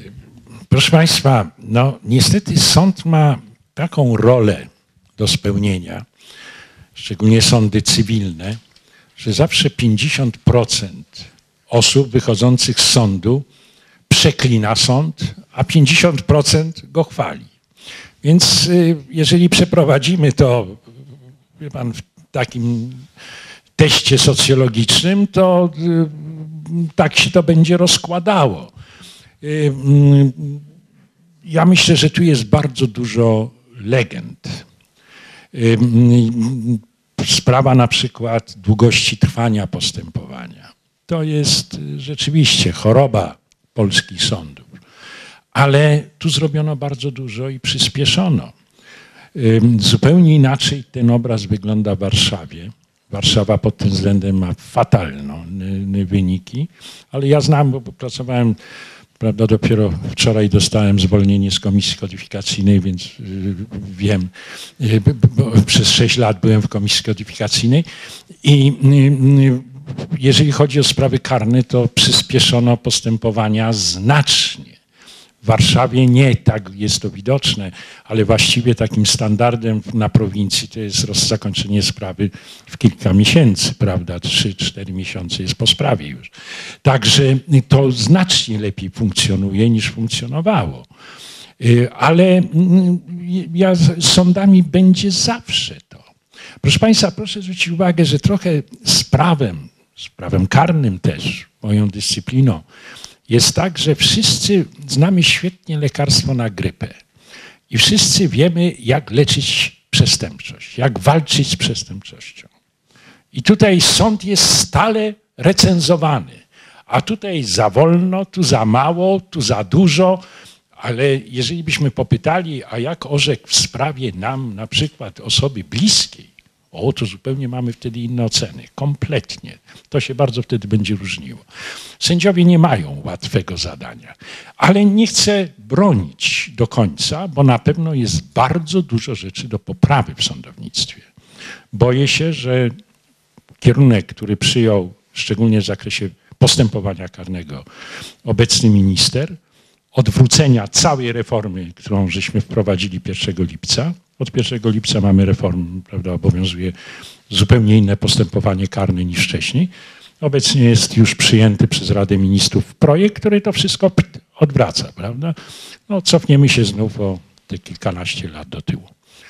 Proszę państwa, no niestety sąd ma taką rolę do spełnienia, szczególnie sądy cywilne, że zawsze pięćdziesiąt procent osób wychodzących z sądu przeklina sąd, a pięćdziesiąt procent go chwali. Więc jeżeli przeprowadzimy to, wie pan, w takim teście socjologicznym, to tak się to będzie rozkładało. Ja myślę, że tu jest bardzo dużo legend. Sprawa na przykład długości trwania postępowania. To jest rzeczywiście choroba polskich sądów. Ale tu zrobiono bardzo dużo i przyspieszono. Zupełnie inaczej ten obraz wygląda w Warszawie. Warszawa pod tym względem ma fatalne wyniki, ale ja znam, bo pracowałem, prawda, dopiero wczoraj dostałem zwolnienie z komisji kodyfikacyjnej, więc wiem, bo przez sześć lat byłem w komisji kodyfikacyjnej i jeżeli chodzi o sprawy karne, to przyspieszono postępowania znacznie. W Warszawie nie tak jest to widoczne, ale właściwie takim standardem na prowincji to jest zakończenie sprawy w kilka miesięcy, prawda? Trzy, cztery miesiące jest po sprawie już. Także to znacznie lepiej funkcjonuje niż funkcjonowało. Ale ja, z sądami będzie zawsze to. Proszę Państwa, proszę zwrócić uwagę, że trochę z prawem, z prawem karnym też, moją dyscypliną, jest tak, że wszyscy znamy świetnie lekarstwo na grypę i wszyscy wiemy, jak leczyć przestępczość, jak walczyć z przestępczością. I tutaj sąd jest stale recenzowany, a tutaj za wolno, tu za mało, tu za dużo, ale jeżeli byśmy popytali, a jak orzekł w sprawie nam, na przykład osoby bliskiej, o, to zupełnie mamy wtedy inne oceny. Kompletnie. To się bardzo wtedy będzie różniło. Sędziowie nie mają łatwego zadania. Ale nie chcę bronić do końca, bo na pewno jest bardzo dużo rzeczy do poprawy w sądownictwie. Boję się, że kierunek, który przyjął, szczególnie w zakresie postępowania karnego, obecny minister, odwrócenia całej reformy, którą żeśmy wprowadzili pierwszego lipca. Od pierwszego lipca mamy reformę, prawda, obowiązuje zupełnie inne postępowanie karne niż wcześniej. Obecnie jest już przyjęty przez Radę Ministrów projekt, który to wszystko odwraca, prawda? No, cofniemy się znów o te kilkanaście lat do tyłu.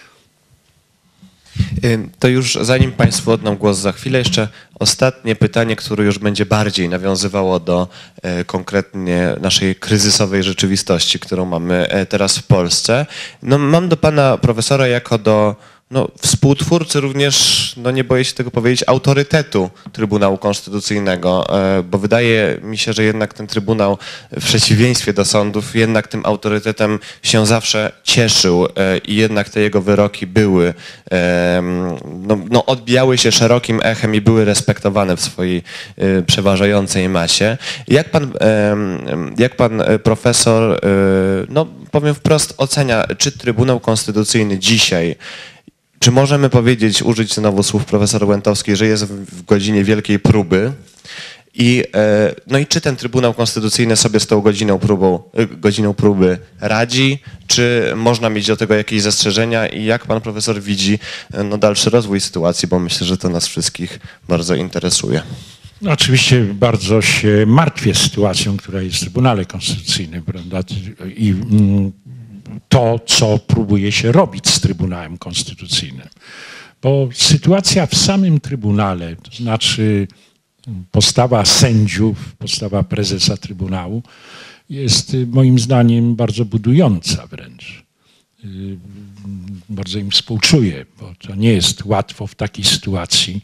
To już zanim Państwu oddam głos za chwilę, jeszcze ostatnie pytanie, które już będzie bardziej nawiązywało do konkretnie naszej kryzysowej rzeczywistości, którą mamy teraz w Polsce. No, mam do Pana Profesora jako do no, współtwórcy również, no nie boję się tego powiedzieć, autorytetu Trybunału Konstytucyjnego, bo wydaje mi się, że jednak ten Trybunał w przeciwieństwie do sądów jednak tym autorytetem się zawsze cieszył i jednak te jego wyroki były, no, no odbijały się szerokim echem i były respektowane w swojej przeważającej masie. Jak pan, jak pan profesor, no powiem wprost, ocenia, czy Trybunał Konstytucyjny dzisiaj, czy możemy powiedzieć, użyć znowu słów profesor Łętowskiej, że jest w godzinie wielkiej próby i, no i czy ten Trybunał Konstytucyjny sobie z tą godziną, próbą, godziną próby radzi, czy można mieć do tego jakieś zastrzeżenia i jak pan profesor widzi no, dalszy rozwój sytuacji, bo myślę, że to nas wszystkich bardzo interesuje. No, oczywiście bardzo się martwię sytuacją, która jest w Trybunale Konstytucyjnym, prawda? I mm, to, co próbuje się robić z Trybunałem Konstytucyjnym. Bo sytuacja w samym Trybunale, to znaczy postawa sędziów, postawa prezesa Trybunału jest moim zdaniem bardzo budująca wręcz. Bardzo im współczuję, bo to nie jest łatwo w takiej sytuacji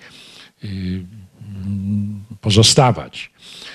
pozostawać.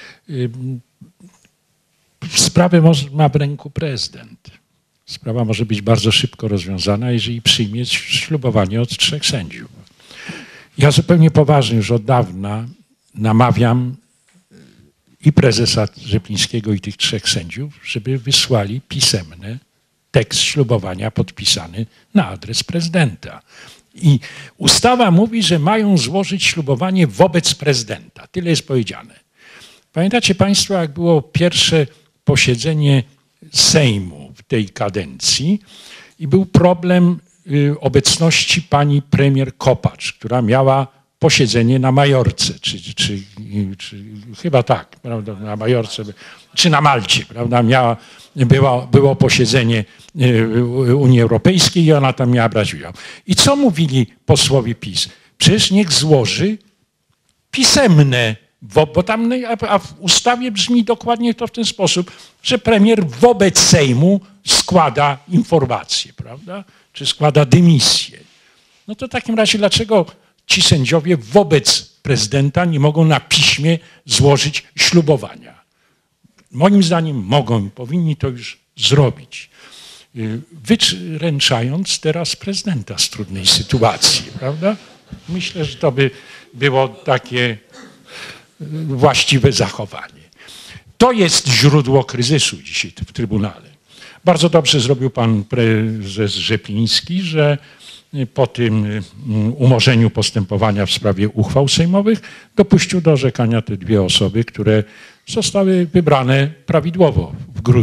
Sprawę ma w ręku prezydent. Sprawa może być bardzo szybko rozwiązana, jeżeli przyjmie ślubowanie od trzech sędziów. Ja zupełnie poważnie już od dawna namawiam i prezesa Rzeplińskiego, i tych trzech sędziów, żeby wysłali pisemny tekst ślubowania podpisany na adres prezydenta. I ustawa mówi, że mają złożyć ślubowanie wobec prezydenta. Tyle jest powiedziane. Pamiętacie Państwo, jak było pierwsze posiedzenie Sejmu w tej kadencji i był problem obecności pani premier Kopacz, która miała posiedzenie na Majorce, czy, czy, czy, czy chyba tak, prawda, na Majorce, czy na Malcie, prawda, miała, było, było posiedzenie Unii Europejskiej i ona tam miała brać udział. I co mówili posłowie PiS? Przecież niech złoży pisemne, bo tam a w ustawie brzmi dokładnie to w ten sposób, że premier wobec Sejmu składa informacje, prawda? Czy składa dymisję. No to w takim razie dlaczego ci sędziowie wobec prezydenta nie mogą na piśmie złożyć ślubowania? Moim zdaniem mogą i powinni to już zrobić. Wyręczając teraz prezydenta z trudnej sytuacji, prawda? Myślę, że to by było takie właściwe zachowanie. To jest źródło kryzysu dzisiaj w Trybunale. Bardzo dobrze zrobił pan prezes Rzepliński, że po tym umorzeniu postępowania w sprawie uchwał sejmowych dopuścił do orzekania te dwie osoby, które zostały wybrane prawidłowo w grudniu.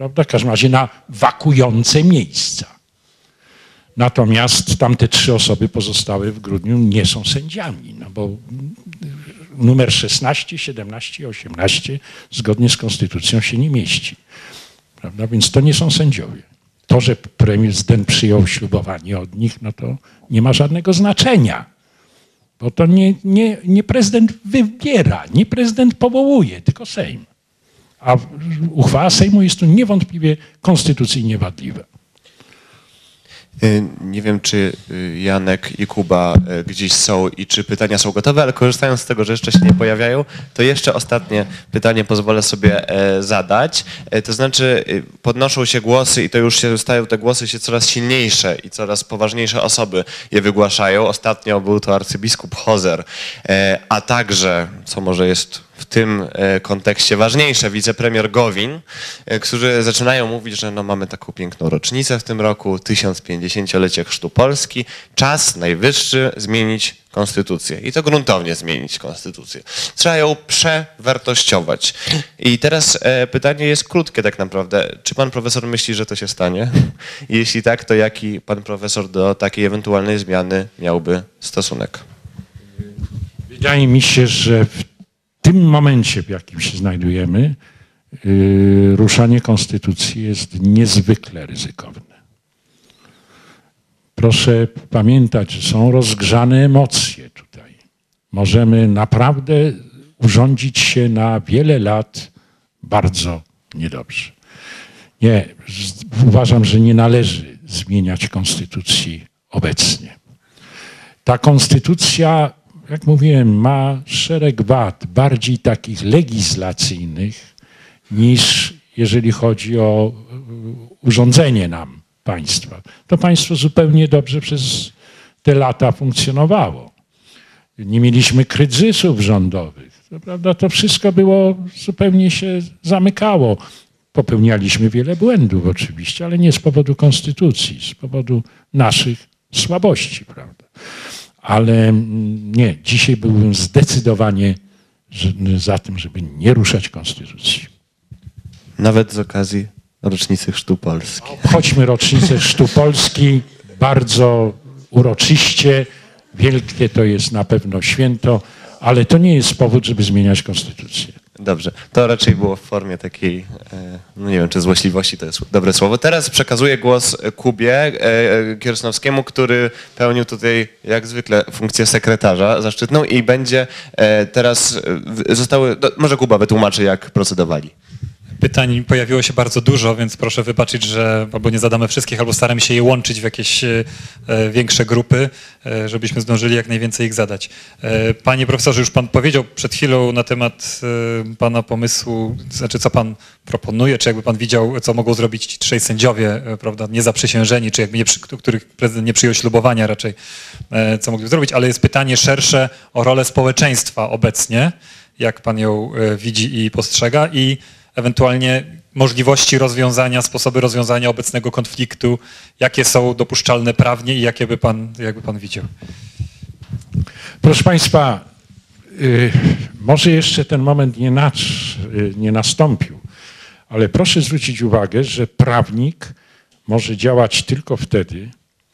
prawda? W każdym razie na wakujące miejsca. Natomiast tamte trzy osoby pozostałe w grudniu nie są sędziami, no bo numer szesnaście, siedemnaście i osiemnaście zgodnie z konstytucją się nie mieści. Prawda? Więc to nie są sędziowie. To, że prezydent przyjął ślubowanie od nich, no to nie ma żadnego znaczenia. Bo to nie, nie, nie prezydent wybiera, nie prezydent powołuje, tylko Sejm. A uchwała Sejmu jest tu niewątpliwie konstytucyjnie wadliwa. Nie wiem, czy Janek i Kuba gdzieś są i czy pytania są gotowe, ale korzystając z tego, że jeszcze się nie pojawiają, to jeszcze ostatnie pytanie pozwolę sobie zadać. To znaczy podnoszą się głosy i to już się stają te głosy się coraz silniejsze i coraz poważniejsze osoby je wygłaszają. Ostatnio był to arcybiskup Hozer, a także, co może jest w tym kontekście ważniejsze, wicepremier Gowin, którzy zaczynają mówić, że no mamy taką piękną rocznicę w tym roku, tysiąc pięćdziesięciolecie Chrztu Polski, czas najwyższy zmienić konstytucję i to gruntownie zmienić konstytucję. Trzeba ją przewartościować. I teraz pytanie jest krótkie tak naprawdę. Czy pan profesor myśli, że to się stanie? Jeśli tak, to jaki pan profesor do takiej ewentualnej zmiany miałby stosunek? Wydaje mi się, że w W tym momencie, w jakim się znajdujemy, yy, ruszanie konstytucji jest niezwykle ryzykowne. Proszę pamiętać, że są rozgrzane emocje tutaj. Możemy naprawdę urządzić się na wiele lat bardzo niedobrze. Nie, uważam, że nie należy zmieniać konstytucji obecnie. Ta konstytucja, jak mówiłem, ma szereg wad, bardziej takich legislacyjnych, niż jeżeli chodzi o urządzenie nam państwa. To państwo zupełnie dobrze przez te lata funkcjonowało. Nie mieliśmy kryzysów rządowych. To, prawda, to wszystko było, zupełnie się zamykało. Popełnialiśmy wiele błędów oczywiście, ale nie z powodu konstytucji, z powodu naszych słabości, prawda. Ale nie, dzisiaj byłbym zdecydowanie za tym, żeby nie ruszać konstytucji. Nawet z okazji rocznicy Chrztu Polski. Obchodźmy rocznicę Chrztu Polski bardzo uroczyście. Wielkie to jest na pewno święto, ale to nie jest powód, żeby zmieniać konstytucję. Dobrze, to raczej było w formie takiej, no nie wiem, czy złośliwości to jest dobre słowo. Teraz przekazuję głos Kubie Kiersnowskiemu, który pełnił tutaj jak zwykle funkcję sekretarza zaszczytną i będzie teraz, zostały, może Kuba wytłumaczy, jak procedowali. Pytań pojawiło się bardzo dużo, więc proszę wybaczyć, że albo nie zadamy wszystkich, albo staramy się je łączyć w jakieś e, większe grupy, e, żebyśmy zdążyli jak najwięcej ich zadać. E, panie profesorze, już pan powiedział przed chwilą na temat e, pana pomysłu, znaczy co pan proponuje, czy jakby pan widział, co mogą zrobić ci trzej sędziowie, e, prawda, niezaprzysiężeni, czy jakby nie, których prezydent nie przyjął ślubowania raczej, e, co mogliby zrobić, ale jest pytanie szersze o rolę społeczeństwa obecnie, jak pan ją e, widzi i postrzega i ewentualnie możliwości rozwiązania, sposoby rozwiązania obecnego konfliktu, jakie są dopuszczalne prawnie i jakie by pan, jakby pan widział? Proszę państwa, y, może jeszcze ten moment nie, nacz, y, nie nastąpił, ale proszę zwrócić uwagę, że prawnik może działać tylko wtedy,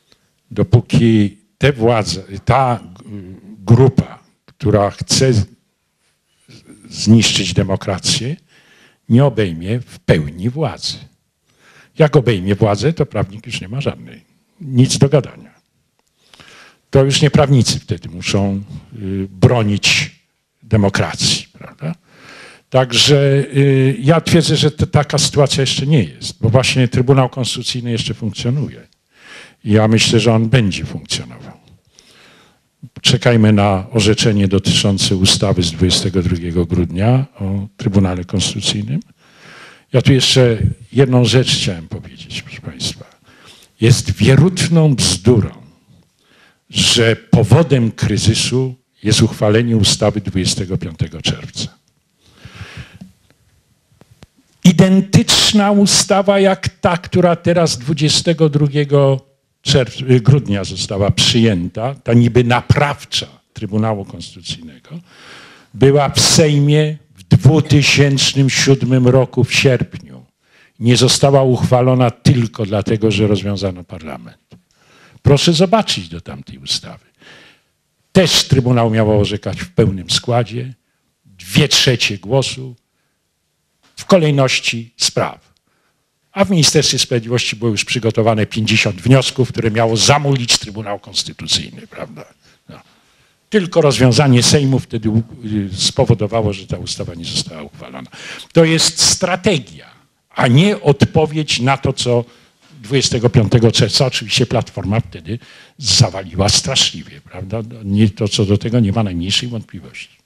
dopóki te władze, ta grupa, która chce zniszczyć demokrację, nie obejmie w pełni władzy. Jak obejmie władzę, to prawnik już nie ma żadnej, nic do gadania. To już nie prawnicy wtedy muszą y, bronić demokracji, prawda? Także y, ja twierdzę, że to, taka sytuacja jeszcze nie jest, bo właśnie Trybunał Konstytucyjny jeszcze funkcjonuje. I ja myślę, że on będzie funkcjonował. Czekajmy na orzeczenie dotyczące ustawy z dwudziestego drugiego grudnia o Trybunale Konstytucyjnym. Ja tu jeszcze jedną rzecz chciałem powiedzieć, proszę państwa. Jest wierutną bzdurą, że powodem kryzysu jest uchwalenie ustawy dwudziestego piątego czerwca. Identyczna ustawa jak ta, która teraz dwudziestego drugiego grudnia została przyjęta, ta niby naprawcza Trybunału Konstytucyjnego, była w Sejmie w dwa tysiące siódmym roku w sierpniu nie została uchwalona tylko dlatego, że rozwiązano parlament. Proszę zobaczyć do tamtej ustawy. Też Trybunał miał orzekać w pełnym składzie, dwie trzecie głosu w kolejności spraw. A w Ministerstwie Sprawiedliwości było już przygotowane pięćdziesiąt wniosków, które miało zamulić Trybunał Konstytucyjny, prawda? No. Tylko rozwiązanie Sejmu wtedy spowodowało, że ta ustawa nie została uchwalona. To jest strategia, a nie odpowiedź na to, co dwudziestego piątego czerwca oczywiście Platforma wtedy zawaliła straszliwie, prawda? Nie, to co do tego nie ma najmniejszej wątpliwości.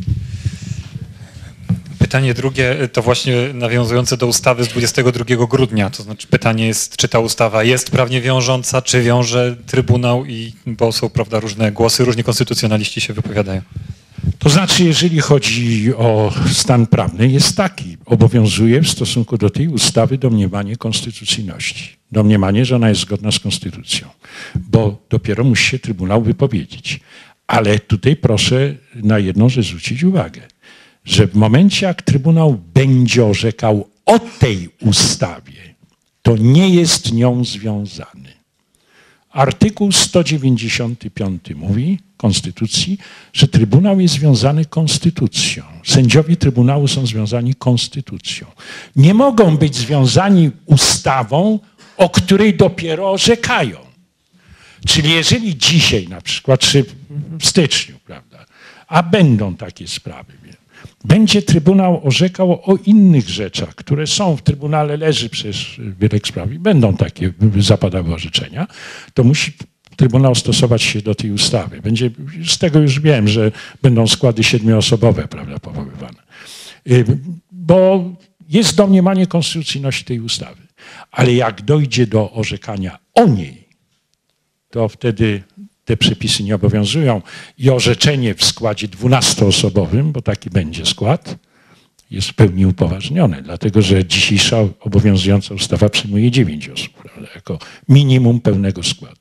Pytanie drugie to właśnie nawiązujące do ustawy z dwudziestego drugiego grudnia. To znaczy pytanie jest, czy ta ustawa jest prawnie wiążąca, czy wiąże Trybunał i bo są, prawda, różne głosy, różni konstytucjonaliści się wypowiadają. To znaczy, jeżeli chodzi o stan prawny, jest taki. Obowiązuje w stosunku do tej ustawy domniemanie konstytucyjności. Domniemanie, że ona jest zgodna z konstytucją. Bo dopiero musi się Trybunał wypowiedzieć. Ale tutaj proszę na jedną rzecz zwrócić uwagę, że w momencie, jak Trybunał będzie orzekał o tej ustawie, to nie jest nią związany. Artykuł sto dziewięćdziesiąty piąty mówi Konstytucji, że Trybunał jest związany konstytucją. Sędziowie Trybunału są związani konstytucją. Nie mogą być związani ustawą, o której dopiero orzekają. Czyli jeżeli dzisiaj na przykład, czy w styczniu, prawda, a będą takie sprawy, będzie Trybunał orzekał o innych rzeczach, które są w Trybunale, leży przecież wiele spraw i będą takie zapadały orzeczenia, to musi Trybunał stosować się do tej ustawy. Będzie, z tego już wiem, że będą składy siedmioosobowe, prawda, powoływane. Bo jest domniemanie konstytucyjności tej ustawy. Ale jak dojdzie do orzekania o niej, to wtedy te przepisy nie obowiązują i orzeczenie w składzie dwunastoosobowym, bo taki będzie skład, jest w pełni upoważnione, dlatego że dzisiejsza obowiązująca ustawa przyjmuje dziewięć osób, prawda, jako minimum pełnego składu.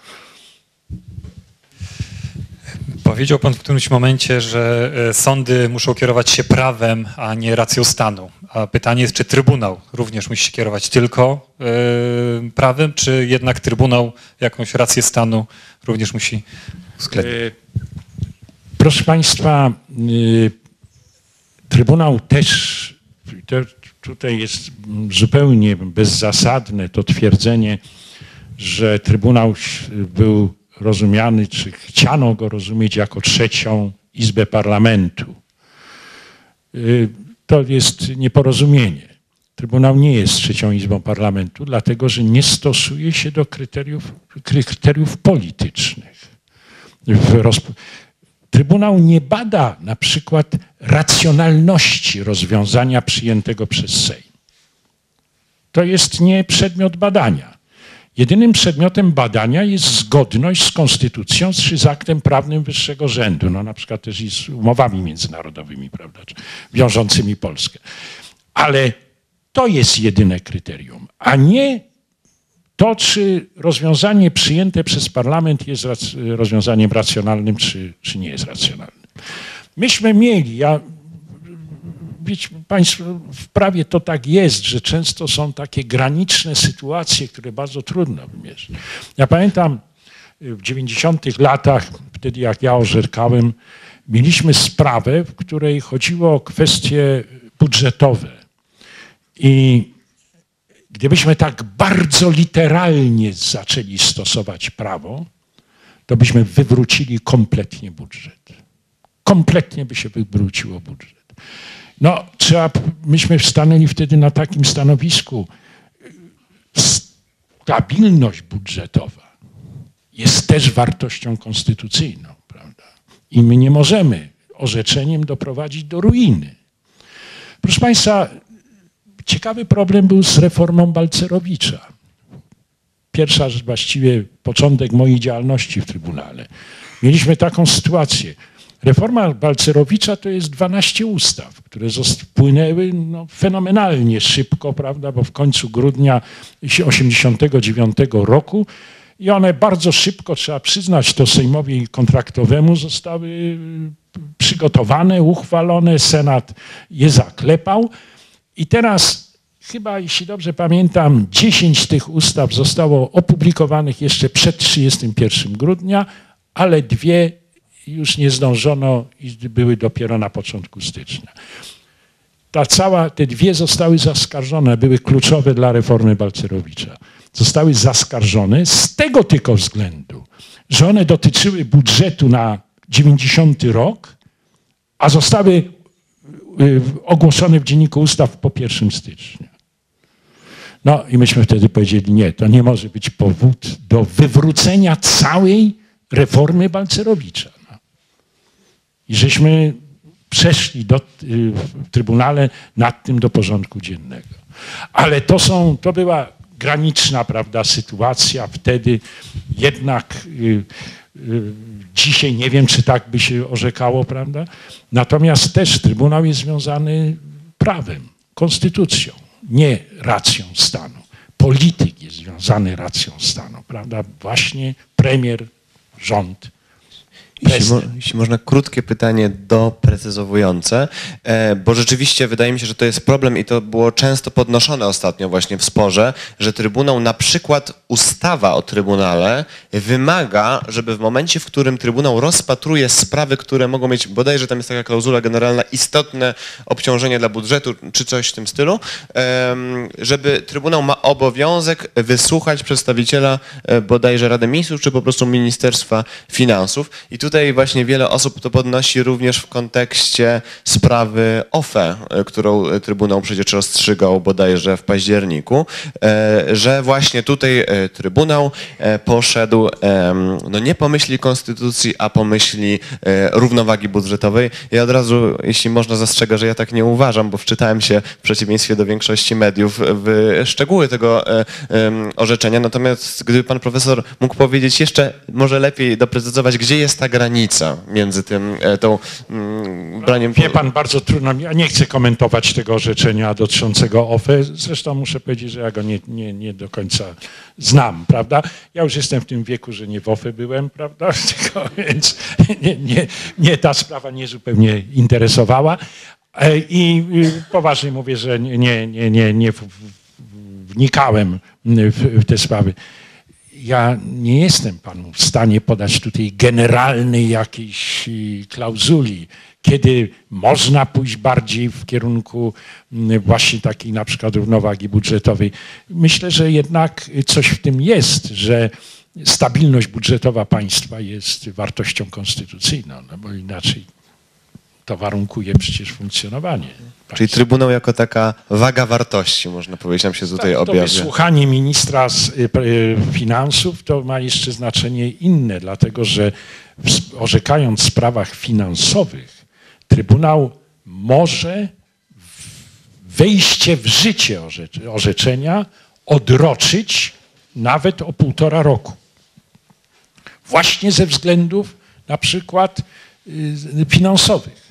Powiedział pan w którymś momencie, że sądy muszą kierować się prawem, a nie racją stanu. A pytanie jest, czy Trybunał również musi się kierować tylko yy, prawem, czy jednak Trybunał jakąś rację stanu również musi uwzględnić? Proszę państwa, yy, Trybunał też, to tutaj jest zupełnie bezzasadne to twierdzenie, że Trybunał był rozumiany, czy chciano go rozumieć jako trzecią Izbę Parlamentu. To jest nieporozumienie. Trybunał nie jest trzecią Izbą Parlamentu, dlatego że nie stosuje się do kryteriów, kryteriów politycznych. Trybunał nie bada na przykład racjonalności rozwiązania przyjętego przez Sejm. To jest nie przedmiot badania. Jedynym przedmiotem badania jest zgodność z konstytucją czy z aktem prawnym wyższego rzędu, no na przykład też i z umowami międzynarodowymi, prawda, wiążącymi Polskę. Ale to jest jedyne kryterium, a nie to, czy rozwiązanie przyjęte przez parlament jest rozwiązaniem racjonalnym, czy, czy nie jest racjonalnym. Myśmy mieli, ja, wiecie państwo, w prawie to tak jest, że często są takie graniczne sytuacje, które bardzo trudno wymierzyć. Ja pamiętam w dziewięćdziesiątych latach, wtedy jak ja orzekałem, mieliśmy sprawę, w której chodziło o kwestie budżetowe. I gdybyśmy tak bardzo literalnie zaczęli stosować prawo, to byśmy wywrócili kompletnie budżet. Kompletnie by się wywróciło budżet. No, trzeba, myśmy stanęli wtedy na takim stanowisku. Stabilność budżetowa jest też wartością konstytucyjną, prawda? I my nie możemy orzeczeniem doprowadzić do ruiny. Proszę państwa, ciekawy problem był z reformą Balcerowicza. Pierwsza, właściwie początek mojej działalności w Trybunale. Mieliśmy taką sytuację. Reforma Balcerowicza to jest dwanaście ustaw, które wpłynęły no, fenomenalnie szybko, prawda, bo w końcu grudnia tysiąc dziewięćset osiemdziesiątego dziewiątego roku i one bardzo szybko, trzeba przyznać to Sejmowi kontraktowemu, zostały przygotowane, uchwalone, Senat je zaklepał i teraz chyba, jeśli dobrze pamiętam, dziesięć tych ustaw zostało opublikowanych jeszcze przed trzydziestego pierwszego grudnia, ale dwie już nie zdążono i były dopiero na początku stycznia. Ta cała, te dwie zostały zaskarżone, były kluczowe dla reformy Balcerowicza. Zostały zaskarżone z tego tylko względu, że one dotyczyły budżetu na dziewięćdziesiąty rok, a zostały ogłoszone w Dzienniku Ustaw po pierwszego stycznia. No i myśmy wtedy powiedzieli, nie, to nie może być powód do wywrócenia całej reformy Balcerowicza. No. I żeśmy przeszli do, w Trybunale nad tym do porządku dziennego. Ale to są, to była graniczna, prawda, sytuacja. Wtedy jednak y, y, dzisiaj nie wiem, czy tak by się orzekało, prawda? Natomiast też Trybunał jest związany prawem, konstytucją, nie racją stanu. Polityk jest związany racją stanu, prawda? Właśnie premier, rząd. Jeśli, mo jeśli można, krótkie pytanie doprecyzowujące, e, bo rzeczywiście wydaje mi się, że to jest problem i to było często podnoszone ostatnio właśnie w sporze, że Trybunał, na przykład ustawa o Trybunale wymaga, żeby w momencie, w którym Trybunał rozpatruje sprawy, które mogą mieć, bodajże tam jest taka klauzula generalna, istotne obciążenie dla budżetu, czy coś w tym stylu, e, żeby Trybunał ma obowiązek wysłuchać przedstawiciela e, bodajże Rady Ministrów, czy po prostu Ministerstwa Finansów. I tu Tutaj właśnie wiele osób to podnosi również w kontekście sprawy O F E, którą Trybunał przecież rozstrzygał bodajże w październiku, że właśnie tutaj Trybunał poszedł no nie po myśli konstytucji, a po myśli równowagi budżetowej. Ja od razu, jeśli można, zastrzegę, że ja tak nie uważam, bo wczytałem się w przeciwieństwie do większości mediów w szczegóły tego orzeczenia. Natomiast gdyby pan profesor mógł powiedzieć jeszcze może lepiej doprecyzować, gdzie jest ta granica między tym, tą mm, braniem... Wie pan, bardzo trudno, ja nie chcę komentować tego orzeczenia dotyczącego O F E, zresztą muszę powiedzieć, że ja go nie, nie, nie do końca znam, prawda? Ja już jestem w tym wieku, że nie w O F E byłem, prawda? Tylko, więc nie, nie, nie ta sprawa nie zupełnie interesowała i poważnie mówię, że nie, nie, nie, nie wnikałem w, w te sprawy. Ja nie jestem panu w stanie podać tutaj generalnej jakiejś klauzuli, kiedy można pójść bardziej w kierunku właśnie takiej na przykład równowagi budżetowej. Myślę, że jednak coś w tym jest, że stabilność budżetowa państwa jest wartością konstytucyjną, no bo inaczej to warunkuje przecież funkcjonowanie państwa. Czyli Trybunał jako taka waga wartości, można powiedzieć, nam się tutaj tak, objawia. To wysłuchanie ministra z finansów to ma jeszcze znaczenie inne, dlatego że orzekając w sprawach finansowych, Trybunał może wejście w życie orzeczenia odroczyć nawet o półtora roku. Właśnie ze względów na przykład finansowych.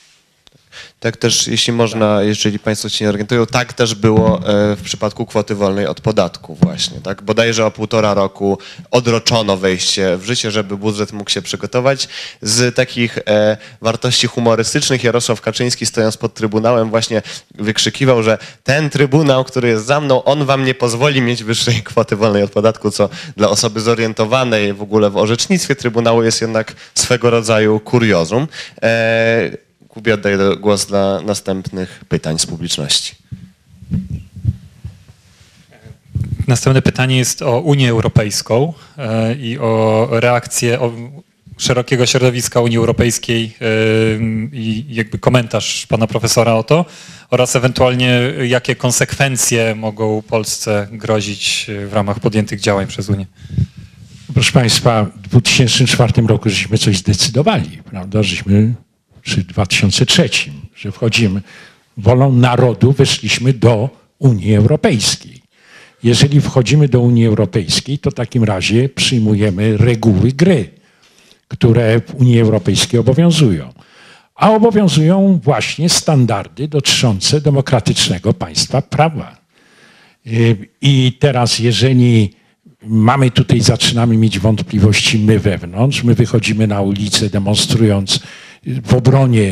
Tak też, jeśli można, jeżeli Państwo się nie orientują, tak też było w przypadku kwoty wolnej od podatku właśnie, tak? Bodajże o półtora roku odroczono wejście w życie, żeby budżet mógł się przygotować. Z takich e, wartości humorystycznych Jarosław Kaczyński, stojąc pod Trybunałem, właśnie wykrzykiwał, że ten Trybunał, który jest za mną, on wam nie pozwoli mieć wyższej kwoty wolnej od podatku, co dla osoby zorientowanej w ogóle w orzecznictwie Trybunału jest jednak swego rodzaju kuriozum. E, Kubie, oddaję głos dla następnych pytań z publiczności. Następne pytanie jest o Unię Europejską i o reakcję o szerokiego środowiska Unii Europejskiej i jakby komentarz pana profesora o to oraz ewentualnie jakie konsekwencje mogą Polsce grozić w ramach podjętych działań przez Unię. Proszę państwa, w dwa tysiące czwartym roku żeśmy coś zdecydowali, prawda, żeśmy czy w dwa tysiące trzecim, że wchodzimy, wolą narodu weszliśmy do Unii Europejskiej. Jeżeli wchodzimy do Unii Europejskiej, to w takim razie przyjmujemy reguły gry, które w Unii Europejskiej obowiązują. A obowiązują właśnie standardy dotyczące demokratycznego państwa prawa. I teraz jeżeli mamy tutaj, zaczynamy mieć wątpliwości my wewnątrz, my wychodzimy na ulicę demonstrując w obronie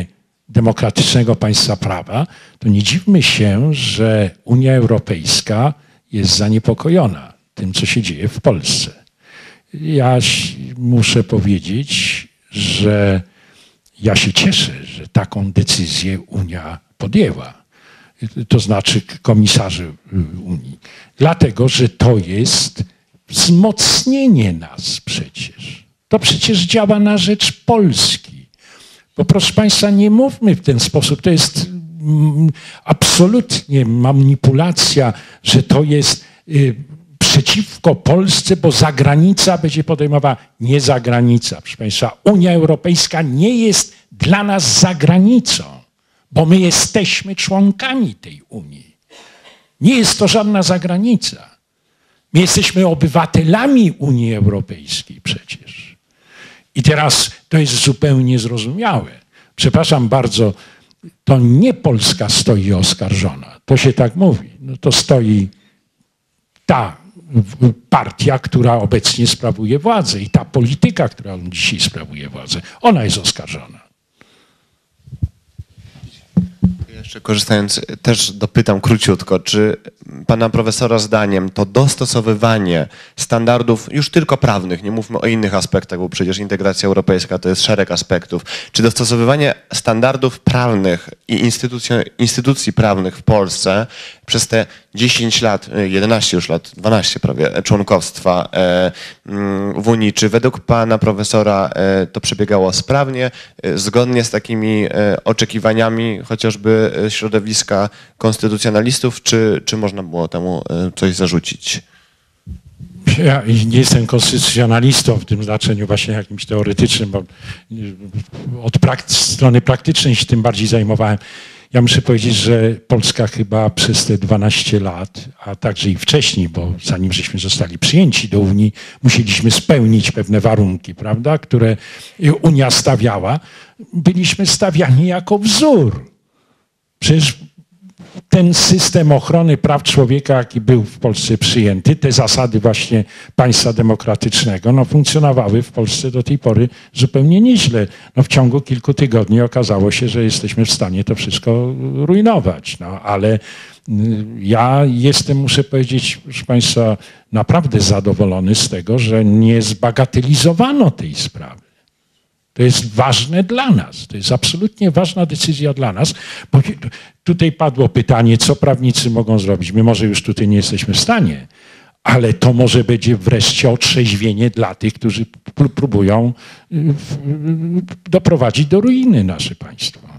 demokratycznego państwa prawa, to nie dziwmy się, że Unia Europejska jest zaniepokojona tym, co się dzieje w Polsce. Ja muszę powiedzieć, że ja się cieszę, że taką decyzję Unia podjęła. To znaczy komisarze Unii. Dlatego, że to jest wzmocnienie nas przecież. To przecież działa na rzecz Polski. Bo proszę Państwa, nie mówmy w ten sposób. To jest mm, absolutnie manipulacja, że to jest y, przeciwko Polsce, bo zagranica będzie podejmowała. Nie zagranica, proszę Państwa. Unia Europejska nie jest dla nas zagranicą, bo my jesteśmy członkami tej Unii. Nie jest to żadna zagranica. My jesteśmy obywatelami Unii Europejskiej przecież. I teraz to jest zupełnie zrozumiałe. Przepraszam bardzo, to nie Polska stoi oskarżona. To się tak mówi. No to stoi ta partia, która obecnie sprawuje władzę i ta polityka, która dzisiaj sprawuje władzę. Ona jest oskarżona. Jeszcze korzystając, też dopytam króciutko, czy pana profesora zdaniem to dostosowywanie standardów już tylko prawnych, nie mówmy o innych aspektach, bo przecież integracja europejska to jest szereg aspektów, czy dostosowywanie standardów prawnych i instytucji, instytucji prawnych w Polsce przez te dziesięć lat, jedenaście już lat, dwanaście prawie członkostwa w Unii, czy według pana profesora to przebiegało sprawnie, zgodnie z takimi oczekiwaniami chociażby środowiska konstytucjonalistów, czy, czy można było temu coś zarzucić? Ja nie jestem konstytucjonalistą w tym znaczeniu właśnie jakimś teoretycznym, bo od prak strony praktycznej się tym bardziej zajmowałem. Ja muszę powiedzieć, że Polska chyba przez te dwanaście lat, a także i wcześniej, bo zanim żeśmy zostali przyjęci do Unii, musieliśmy spełnić pewne warunki, prawda, które Unia stawiała. Byliśmy stawiani jako wzór. Przecież ten system ochrony praw człowieka, jaki był w Polsce przyjęty, te zasady właśnie państwa demokratycznego, no, funkcjonowały w Polsce do tej pory zupełnie nieźle. No, w ciągu kilku tygodni okazało się, że jesteśmy w stanie to wszystko rujnować. No, ale ja jestem, muszę powiedzieć, proszę Państwa, naprawdę zadowolony z tego, że nie zbagatelizowano tej sprawy. To jest ważne dla nas. To jest absolutnie ważna decyzja dla nas, bo tutaj padło pytanie, co prawnicy mogą zrobić. My może już tutaj nie jesteśmy w stanie, ale to może będzie wreszcie otrzeźwienie dla tych, którzy próbują doprowadzić do ruiny nasze państwo.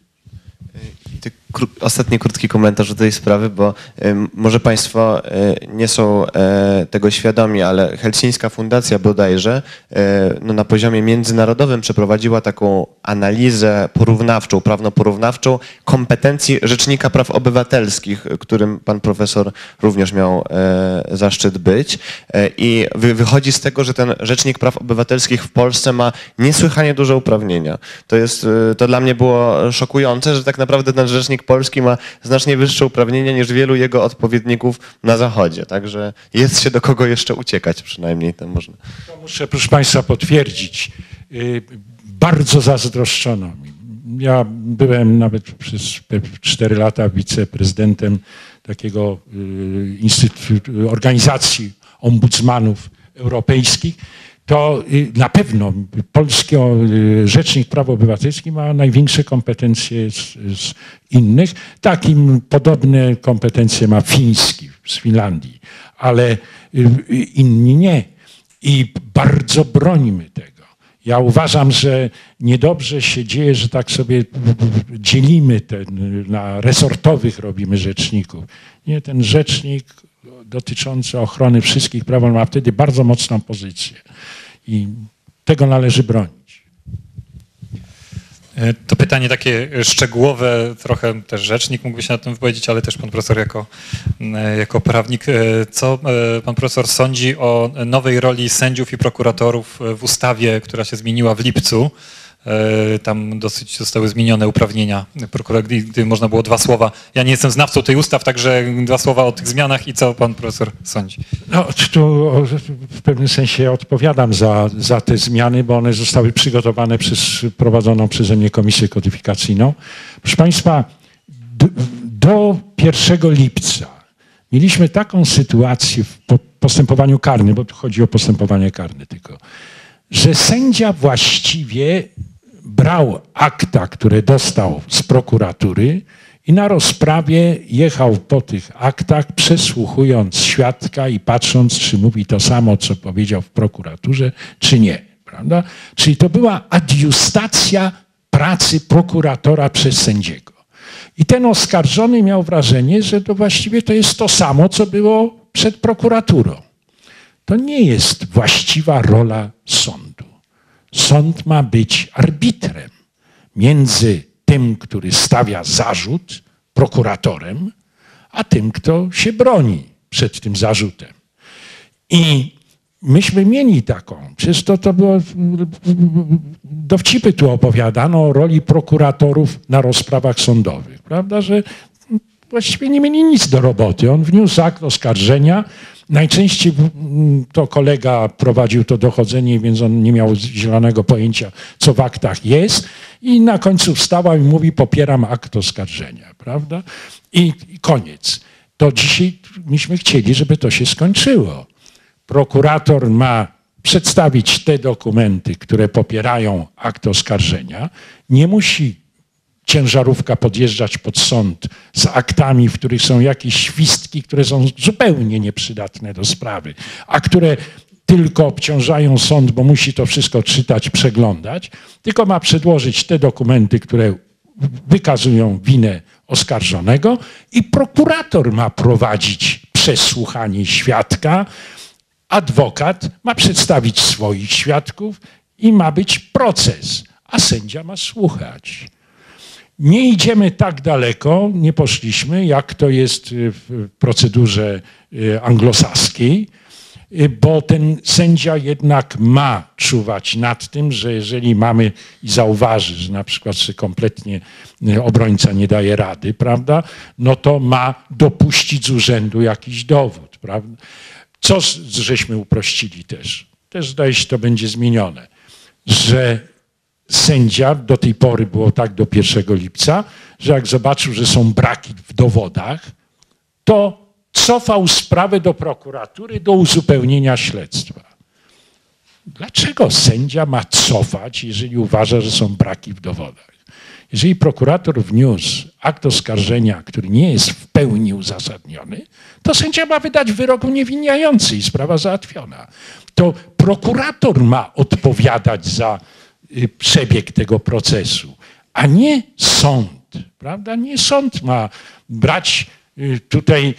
Ostatni krótki komentarz do tej sprawy, bo y, może Państwo y, nie są y, tego świadomi, ale Helsińska Fundacja bodajże y, no, na poziomie międzynarodowym przeprowadziła taką analizę porównawczą, prawno-porównawczą kompetencji Rzecznika Praw Obywatelskich, którym pan profesor również miał y, zaszczyt być. Y, I wy, wychodzi z tego, że ten Rzecznik Praw Obywatelskich w Polsce ma niesłychanie duże uprawnienia. To jest, y, to dla mnie było szokujące, że tak naprawdę ten Rzecznik Polski ma znacznie wyższe uprawnienia niż wielu jego odpowiedników na Zachodzie. Także jest się do kogo jeszcze uciekać, przynajmniej to można. To muszę, proszę Państwa, potwierdzić. Bardzo zazdroszczono mi. Ja byłem nawet przez cztery lata wiceprezydentem takiego instytutu, organizacji ombudsmanów europejskich. To na pewno polski Rzecznik Praw Obywatelskich ma największe kompetencje z, z innych. Takim podobne kompetencje ma fiński z Finlandii, ale inni nie. I bardzo brońmy tego. Ja uważam, że niedobrze się dzieje, że tak sobie dzielimy ten, na resortowych robimy rzeczników. Nie, ten rzecznik dotyczący ochrony wszystkich praw, on ma wtedy bardzo mocną pozycję. I tego należy bronić. To pytanie takie szczegółowe, trochę też rzecznik mógłby się na tym wypowiedzieć, ale też pan profesor jako, jako prawnik. Co pan profesor sądzi o nowej roli sędziów i prokuratorów w ustawie, która się zmieniła w lipcu e, tam dosyć zostały zmienione uprawnienia prokuratora, gdy, gdy można było dwa słowa. Ja nie jestem znawcą tej ustaw, także dwa słowa o tych zmianach i co pan profesor sądzi? No, tu w pewnym sensie odpowiadam za, za te zmiany, bo one zostały przygotowane przez prowadzoną przeze mnie komisję kodyfikacyjną. Proszę Państwa, do, do pierwszego lipca mieliśmy taką sytuację w postępowaniu karnym, bo tu chodzi o postępowanie karne tylko, że sędzia właściwie brał akta, które dostał z prokuratury i na rozprawie jechał po tych aktach, przesłuchując świadka i patrząc, czy mówi to samo, co powiedział w prokuraturze, czy nie. Prawda? Czyli to była adiustacja pracy prokuratora przez sędziego. I ten oskarżony miał wrażenie, że to właściwie to jest to samo, co było przed prokuraturą. To nie jest właściwa rola sądu. Sąd ma być arbitrem między tym, który stawia zarzut, prokuratorem, a tym, kto się broni przed tym zarzutem. I myśmy mieli taką, przecież to, to było, dowcipy tu opowiadano o roli prokuratorów na rozprawach sądowych, prawda, że właściwie nie mieli nic do roboty. On wniósł akt oskarżenia, najczęściej to kolega prowadził to dochodzenie, więc on nie miał zielonego pojęcia, co w aktach jest i na końcu wstawał i mówi, popieram akt oskarżenia, prawda? I, i koniec. To dzisiaj myśmy chcieli, żeby to się skończyło. Prokurator ma przedstawić te dokumenty, które popierają akt oskarżenia. Nie musi ciężarówka podjeżdżać pod sąd z aktami, w których są jakieś świstki, które są zupełnie nieprzydatne do sprawy, a które tylko obciążają sąd, bo musi to wszystko czytać, przeglądać, tylko ma przedłożyć te dokumenty, które wykazują winę oskarżonego i prokurator ma prowadzić przesłuchanie świadka, adwokat ma przedstawić swoich świadków i ma być proces, a sędzia ma słuchać. Nie idziemy tak daleko, nie poszliśmy, jak to jest w procedurze anglosaskiej, bo ten sędzia jednak ma czuwać nad tym, że jeżeli mamy i zauważy, że na przykład że kompletnie obrońca nie daje rady, prawda, no to ma dopuścić z urzędu jakiś dowód, prawda. Co żeśmy uprościli też, też zdaje się to będzie zmienione, że sędzia, do tej pory było tak do pierwszego lipca, że jak zobaczył, że są braki w dowodach, to cofał sprawę do prokuratury do uzupełnienia śledztwa. Dlaczego sędzia ma cofać, jeżeli uważa, że są braki w dowodach? Jeżeli prokurator wniósł akt oskarżenia, który nie jest w pełni uzasadniony, to sędzia ma wydać wyrok uniewinniający i sprawa załatwiona. To prokurator ma odpowiadać za przebieg tego procesu, a nie sąd, prawda? Nie sąd ma brać tutaj,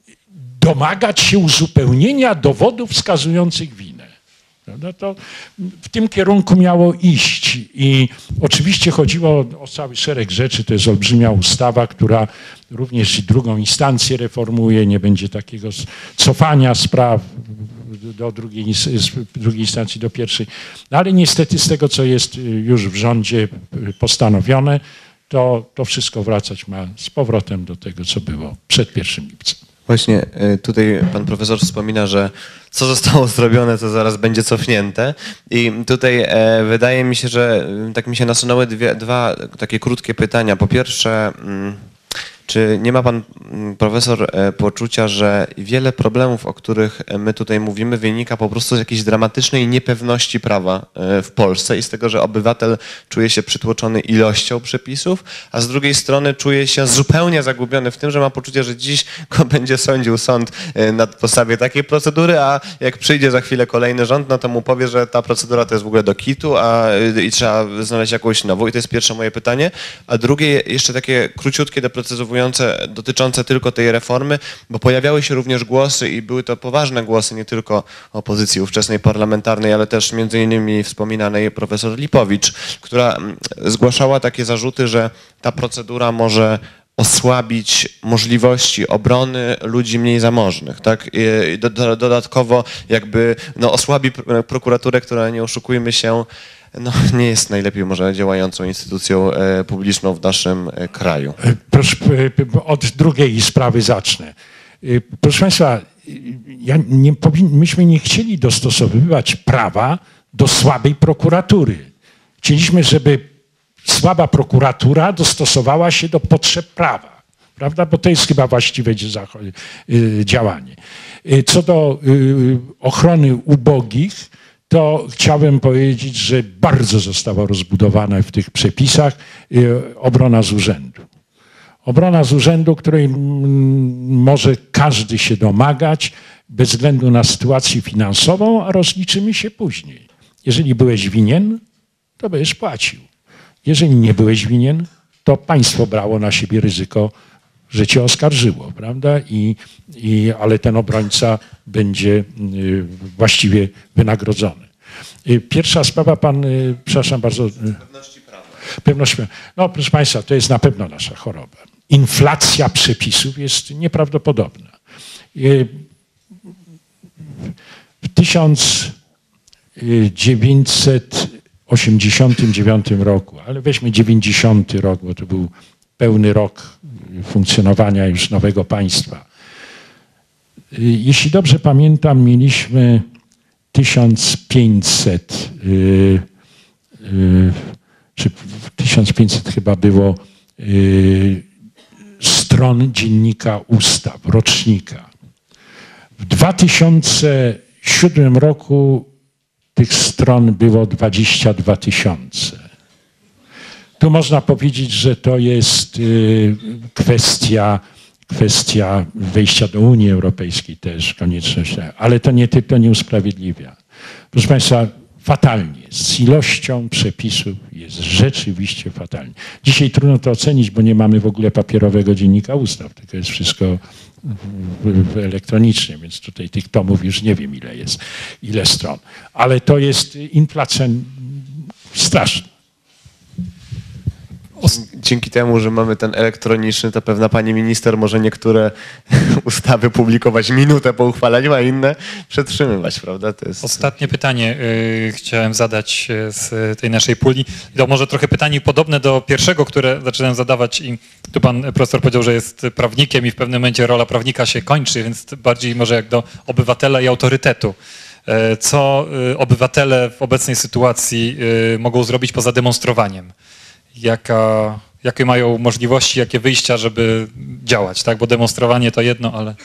domagać się uzupełnienia dowodów wskazujących winę. Prawda? To w tym kierunku miało iść i oczywiście chodziło o, o cały szereg rzeczy. To jest olbrzymia ustawa, która również drugą instancję reformuje, nie będzie takiego cofania spraw do drugiej, z drugiej instancji do pierwszej. No ale niestety z tego, co jest już w rządzie postanowione, to, to wszystko wracać ma z powrotem do tego, co było przed pierwszym lipca. Właśnie tutaj pan profesor wspomina, że co zostało zrobione, to zaraz będzie cofnięte. I tutaj e, wydaje mi się, że tak mi się nasunęły dwie, dwa takie krótkie pytania. Po pierwsze, mm, czy nie ma pan profesor poczucia, że wiele problemów, o których my tutaj mówimy, wynika po prostu z jakiejś dramatycznej niepewności prawa w Polsce i z tego, że obywatel czuje się przytłoczony ilością przepisów, a z drugiej strony czuje się zupełnie zagubiony w tym, że ma poczucie, że dziś go będzie sądził sąd na podstawie takiej procedury, a jak przyjdzie za chwilę kolejny rząd, no to mu powie, że ta procedura to jest w ogóle do kitu, a i trzeba znaleźć jakąś nową. I to jest pierwsze moje pytanie. A drugie, jeszcze takie króciutkie, doprecyzowujące, dotyczące tylko tej reformy, bo pojawiały się również głosy i były to poważne głosy, nie tylko opozycji ówczesnej parlamentarnej, ale też między innymi wspominanej profesor Lipowicz, która zgłaszała takie zarzuty, że ta procedura może osłabić możliwości obrony ludzi mniej zamożnych, tak? I do, do, dodatkowo jakby no, osłabi prokuraturę, która, nie oszukujmy się, no, nie jest najlepiej może działającą instytucją e, publiczną w naszym e, kraju. Proszę, od drugiej sprawy zacznę. Proszę Państwa, ja nie powin, myśmy nie chcieli dostosowywać prawa do słabej prokuratury. Chcieliśmy, żeby słaba prokuratura dostosowała się do potrzeb prawa, prawda? Bo to jest chyba właściwe działanie. Co do ochrony ubogich, to chciałbym powiedzieć, że bardzo została rozbudowana w tych przepisach obrona z urzędu. Obrona z urzędu, której może każdy się domagać bez względu na sytuację finansową, a rozliczymy się później. Jeżeli byłeś winien, to będziesz płacił. Jeżeli nie byłeś winien, to państwo brało na siebie ryzyko, że cię oskarżyło, prawda? I, i, ale ten obrońca będzie właściwie wynagrodzony. Pierwsza sprawa, pan, przepraszam bardzo. Pewności prawa. Pewność, no proszę Państwa, to jest na pewno nasza choroba. Inflacja przepisów jest nieprawdopodobna. W tysiąc dziewięćset osiemdziesiątym dziewiątym roku, ale weźmy dziewięćdziesiąty rok, bo to był pełny rok funkcjonowania już nowego państwa. Jeśli dobrze pamiętam, mieliśmy tysiąc pięćset, czy tysiąc pięćset chyba było stron dziennika ustaw, rocznika. W dwa tysiące siódmym roku tych stron było dwadzieścia dwa tysiące. Tu można powiedzieć, że to jest kwestia, kwestia wejścia do Unii Europejskiej też, konieczność, ale to nie, to nie usprawiedliwia. Proszę Państwa, fatalnie. Z ilością przepisów jest rzeczywiście fatalnie. Dzisiaj trudno to ocenić, bo nie mamy w ogóle papierowego dziennika ustaw, tylko jest wszystko elektronicznie, więc tutaj tych tomów już nie wiem ile jest, ile stron. Ale to jest inflacja straszna. Dzięki temu, że mamy ten elektroniczny, to pewna pani minister może niektóre ustawy publikować minutę po uchwaleniu, a inne przetrzymywać, prawda? To jest... Ostatnie pytanie y, chciałem zadać z tej naszej puli. To może trochę pytanie podobne do pierwszego, które zaczynałem zadawać i tu pan profesor powiedział, że jest prawnikiem i w pewnym momencie rola prawnika się kończy, więc bardziej może jak do obywatela i autorytetu. Co obywatele w obecnej sytuacji mogą zrobić poza demonstrowaniem? Jaka, jakie mają możliwości, jakie wyjścia, żeby działać, tak? Bo demonstrowanie to jedno, ale...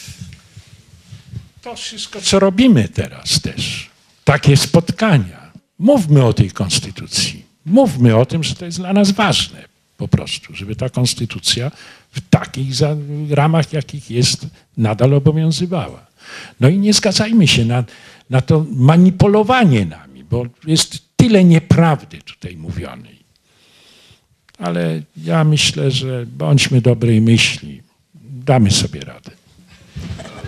To wszystko, co robimy teraz też. Takie spotkania. Mówmy o tej konstytucji. Mówmy o tym, że to jest dla nas ważne po prostu, żeby ta konstytucja w takich ramach, jakich jest, nadal obowiązywała. No i nie zgadzajmy się na, na to manipulowanie nami, bo jest tyle nieprawdy tutaj mówionej. Ale ja myślę, że bądźmy dobrej myśli, damy sobie radę.